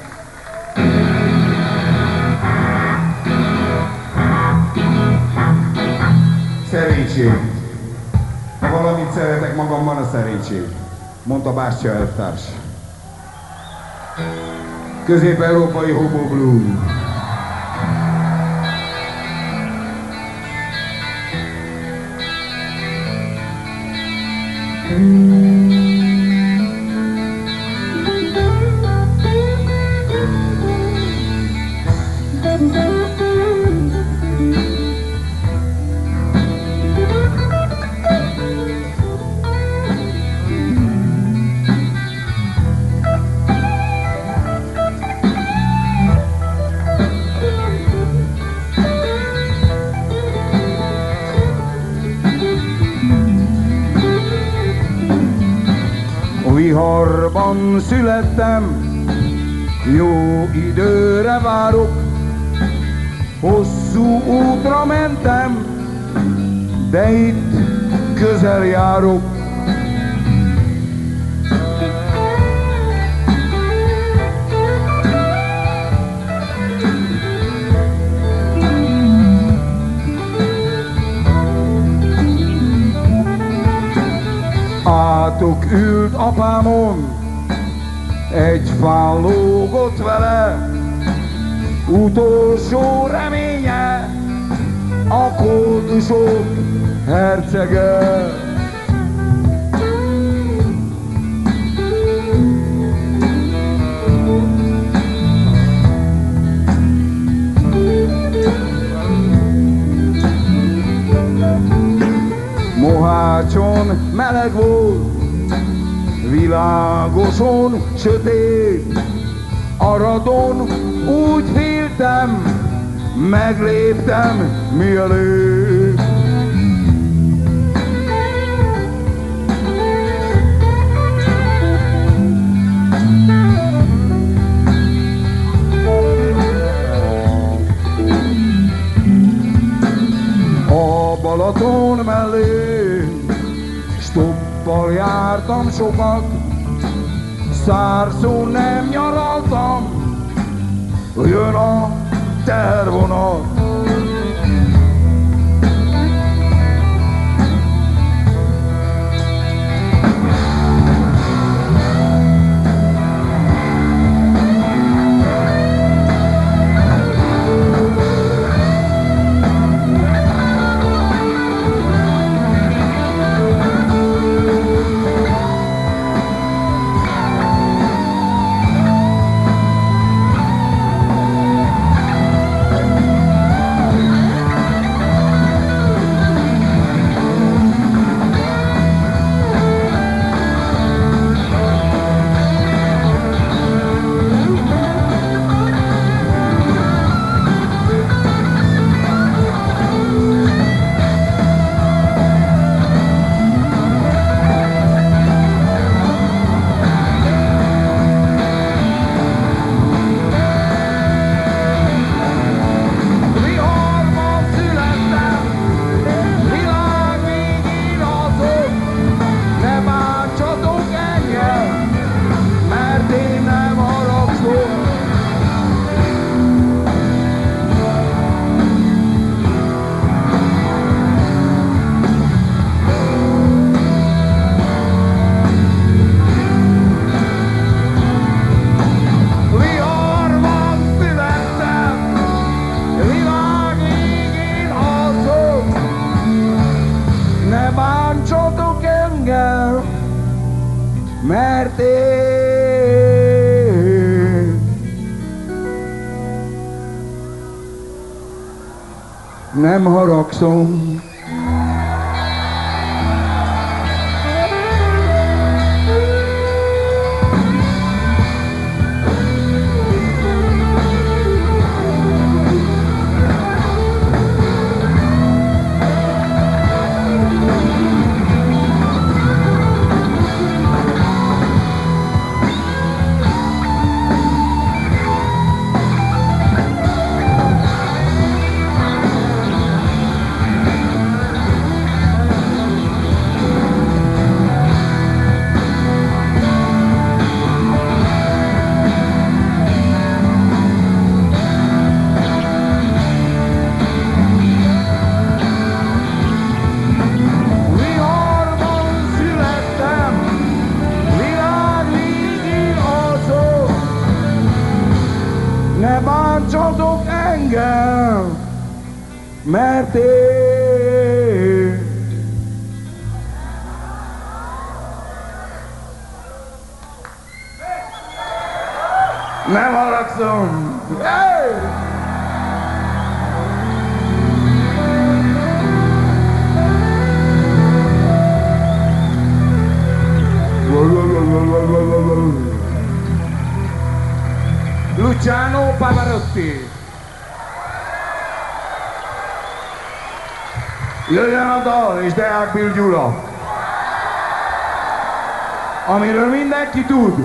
Szerénység. Ha valamit szeretek magamban, a szerénység, mondta Bástya elvtárs. Közép-európai Hobo Blues. Viharban születtem, jó időre várok, hosszú útra mentem, de itt közel járok. Átok ült apámon, egy fán lógott vele, utolsó reménye a koldusok hercege. Mohácson meleg volt, világoson sötét, Aradon úgy féltem, megléptem mielőtt. A Balaton mellé stoppal jártam sokat, szárszón nem nyaraltam, jön a tehervonat. Mert én nem haragszom. engem, mert én nem haragszom. Hey! Luciano Pavarotti. Jöjjön a dal és Deák Bill Gyula, amiről mindenki tud,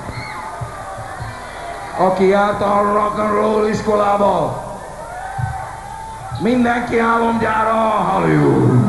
aki járt a rock'n'roll iskolába. Mindenki álomgyára Hollywood.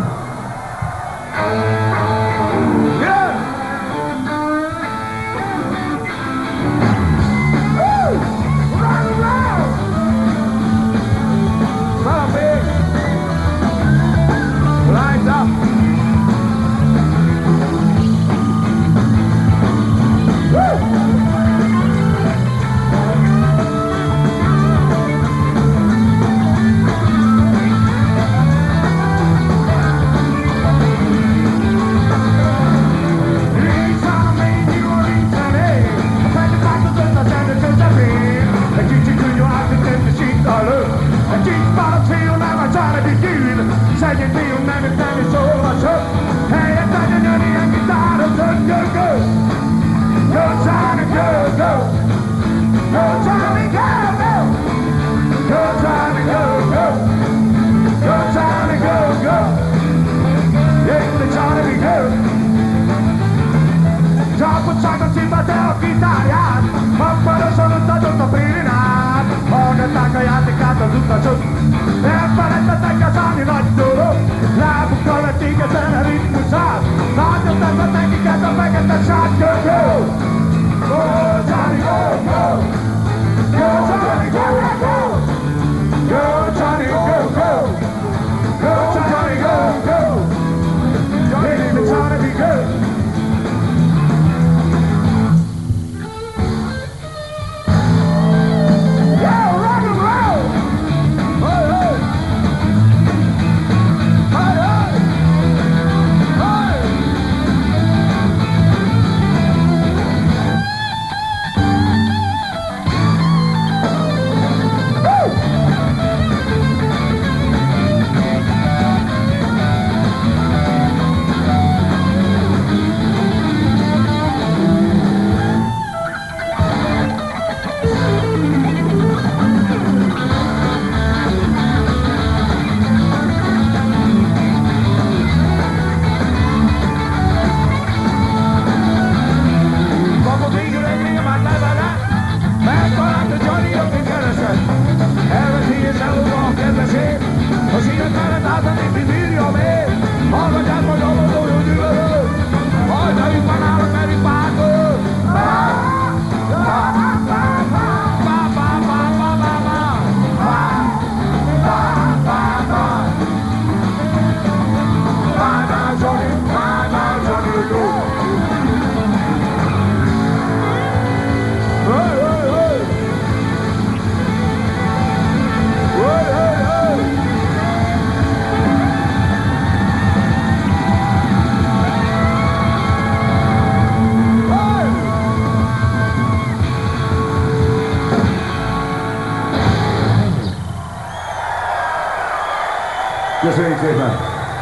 Köszönjük szépen!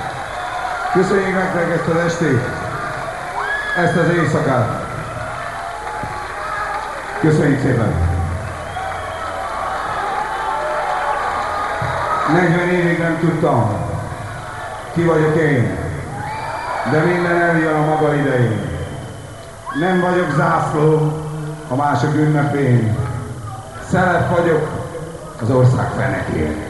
Köszönjük nektek ezt az estét, ezt az éjszakát! Köszönjük szépen! 40 évig nem tudtam, ki vagyok én, de minden eljön a maga idején. Nem vagyok zászló a mások ünnepén, szelep vagyok az ország fenekén.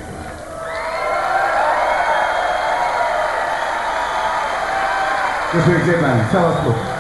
Köszönjük szépen, szevasztok!